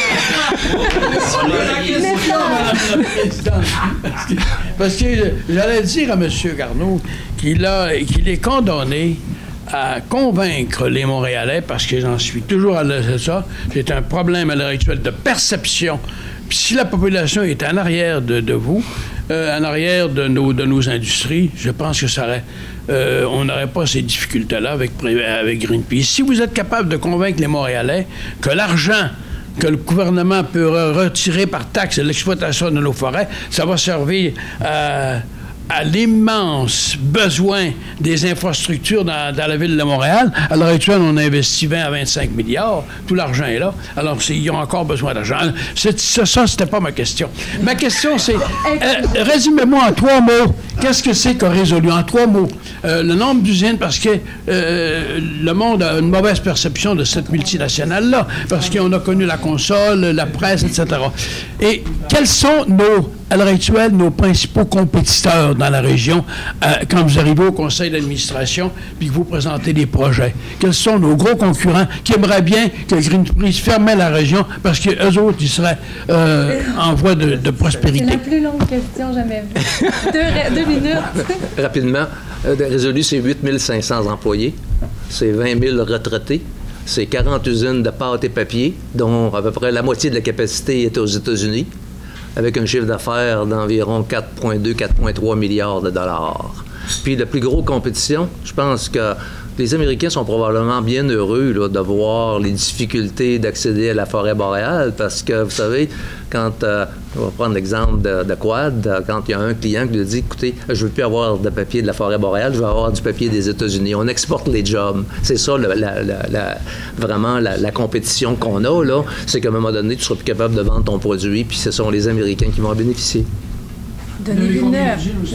Parce que j'allais dire à M. Garneau qu'il a, qu'il est condamné à convaincre les Montréalais, parce que j'en suis toujours à l'aise de ça, c'est un problème à l'heure actuelle de perception. Puis si la population est en arrière de, de vous, euh, en arrière de nos, de nos industries, je pense que ça aurait, euh, on n'aurait pas ces difficultés-là avec, avec Greenpeace. Si vous êtes capable de convaincre les Montréalais que l'argent que le gouvernement peut retirer par taxe de l'exploitation de nos forêts, ça va servir à... à l'immense besoin des infrastructures dans, dans la ville de Montréal. À l'heure actuelle, on a investi vingt à vingt-cinq milliards. Tout l'argent est là. Alors, ils ont encore besoin d'argent. C'est, ça, ça c'était pas ma question. Ma question, c'est... Euh, résumez-moi en trois mots. Qu'est-ce que c'est qu'a résolu? En trois mots. Euh, le nombre d'usines, parce que euh, le monde a une mauvaise perception de cette multinationale-là, parce qu'on a connu la console, la presse, et cetera. Et quels sont nos... à l'heure actuelle, nos principaux compétiteurs dans la région, euh, quand vous arrivez au conseil d'administration puis que vous présentez des projets? Quels sont nos gros concurrents qui aimeraient bien que Greenpeace fermait la région parce qu'eux autres, ils seraient euh, en voie de, de prospérité? C'est la plus longue question jamais vue. deux, deux minutes. Rapidement, euh, Résolu, c'est huit mille cinq cents employés, c'est vingt mille retraités, c'est quarante usines de pâte et papier, dont à peu près la moitié de la capacité est aux États-Unis, avec un chiffre d'affaires d'environ quatre virgule deux à quatre virgule trois milliards de dollars. Puis la plus grosse compétition, je pense que les Américains sont probablement bien heureux là, de voir les difficultés d'accéder à la forêt boréale parce que, vous savez, quand, euh, on va prendre l'exemple de, de Quad, quand il y a un client qui lui dit, écoutez, je ne veux plus avoir de papier de la forêt boréale, je veux avoir du papier des États-Unis. On exporte les jobs. C'est ça, le, la, la, la, vraiment, la, la compétition qu'on a, là, c'est qu'à un moment donné, tu ne seras plus capable de vendre ton produit, puis ce sont les Américains qui vont en bénéficier. Denis Villeneuve.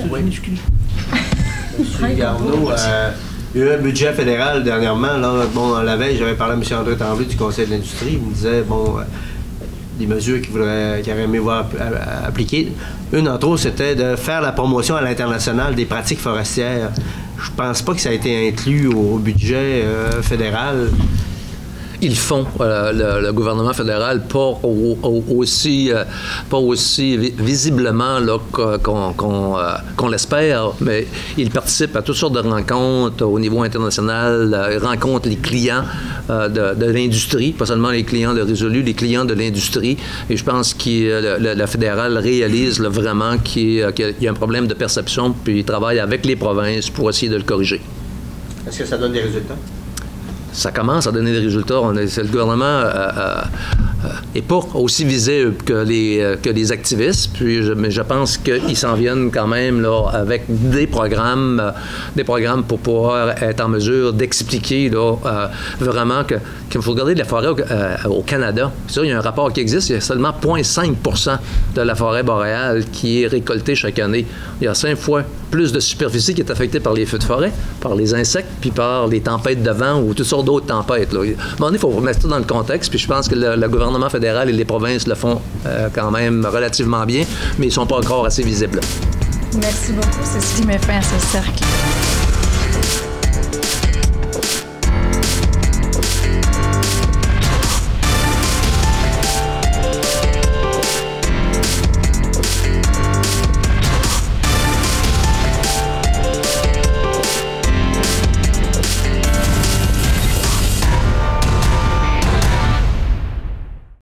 M. Garneau, euh, il y a eu un budget fédéral dernièrement. Là, bon, la veille, j'avais parlé à M. André Tremblay du Conseil de l'industrie. Il me disait, bon, euh, des mesures qu'il voudrait, qu'il aurait aimé voir appliquer. Une, entre autres, c'était de faire la promotion à l'international des pratiques forestières. Je pense pas que ça a été inclus au budget euh, fédéral. Ils font, euh, le, le gouvernement fédéral, pas au, au, aussi, euh, pas aussi vi visiblement là, qu'on qu'on, euh, qu'on l'espère, mais ils participent à toutes sortes de rencontres au niveau international, euh, ils rencontrent les clients euh, de, de l'industrie, pas seulement les clients de Résolu, les clients de l'industrie, et je pense que euh, le, le fédéral réalise là, vraiment qu'il y, qu'il y a un problème de perception, puis il travaille avec les provinces pour essayer de le corriger. Est-ce que ça donne des résultats? Ça commence à donner des résultats. On est, le gouvernement euh, euh, n'est pas aussi visé que les, euh, que les activistes, puis je, mais je pense qu'ils s'en viennent quand même là, avec des programmes, euh, des programmes pour pouvoir être en mesure d'expliquer là, euh, vraiment que qu'il faut regarder de la forêt au, euh, au Canada. Ça, il y a un rapport qui existe, il y a seulement zéro virgule cinq pour cent de la forêt boréale qui est récoltée chaque année. Il y a cinq fois plus de superficie qui est affectée par les feux de forêt, par les insectes, puis par les tempêtes de vent ou toutes sortes d'autres tempêtes. Là. À un moment donné, il faut remettre ça dans le contexte, puis je pense que le, le gouvernement fédéral et les provinces le font euh, quand même relativement bien, mais ils ne sont pas encore assez visibles. Merci beaucoup. C'est ce qui met fin à ce cercle.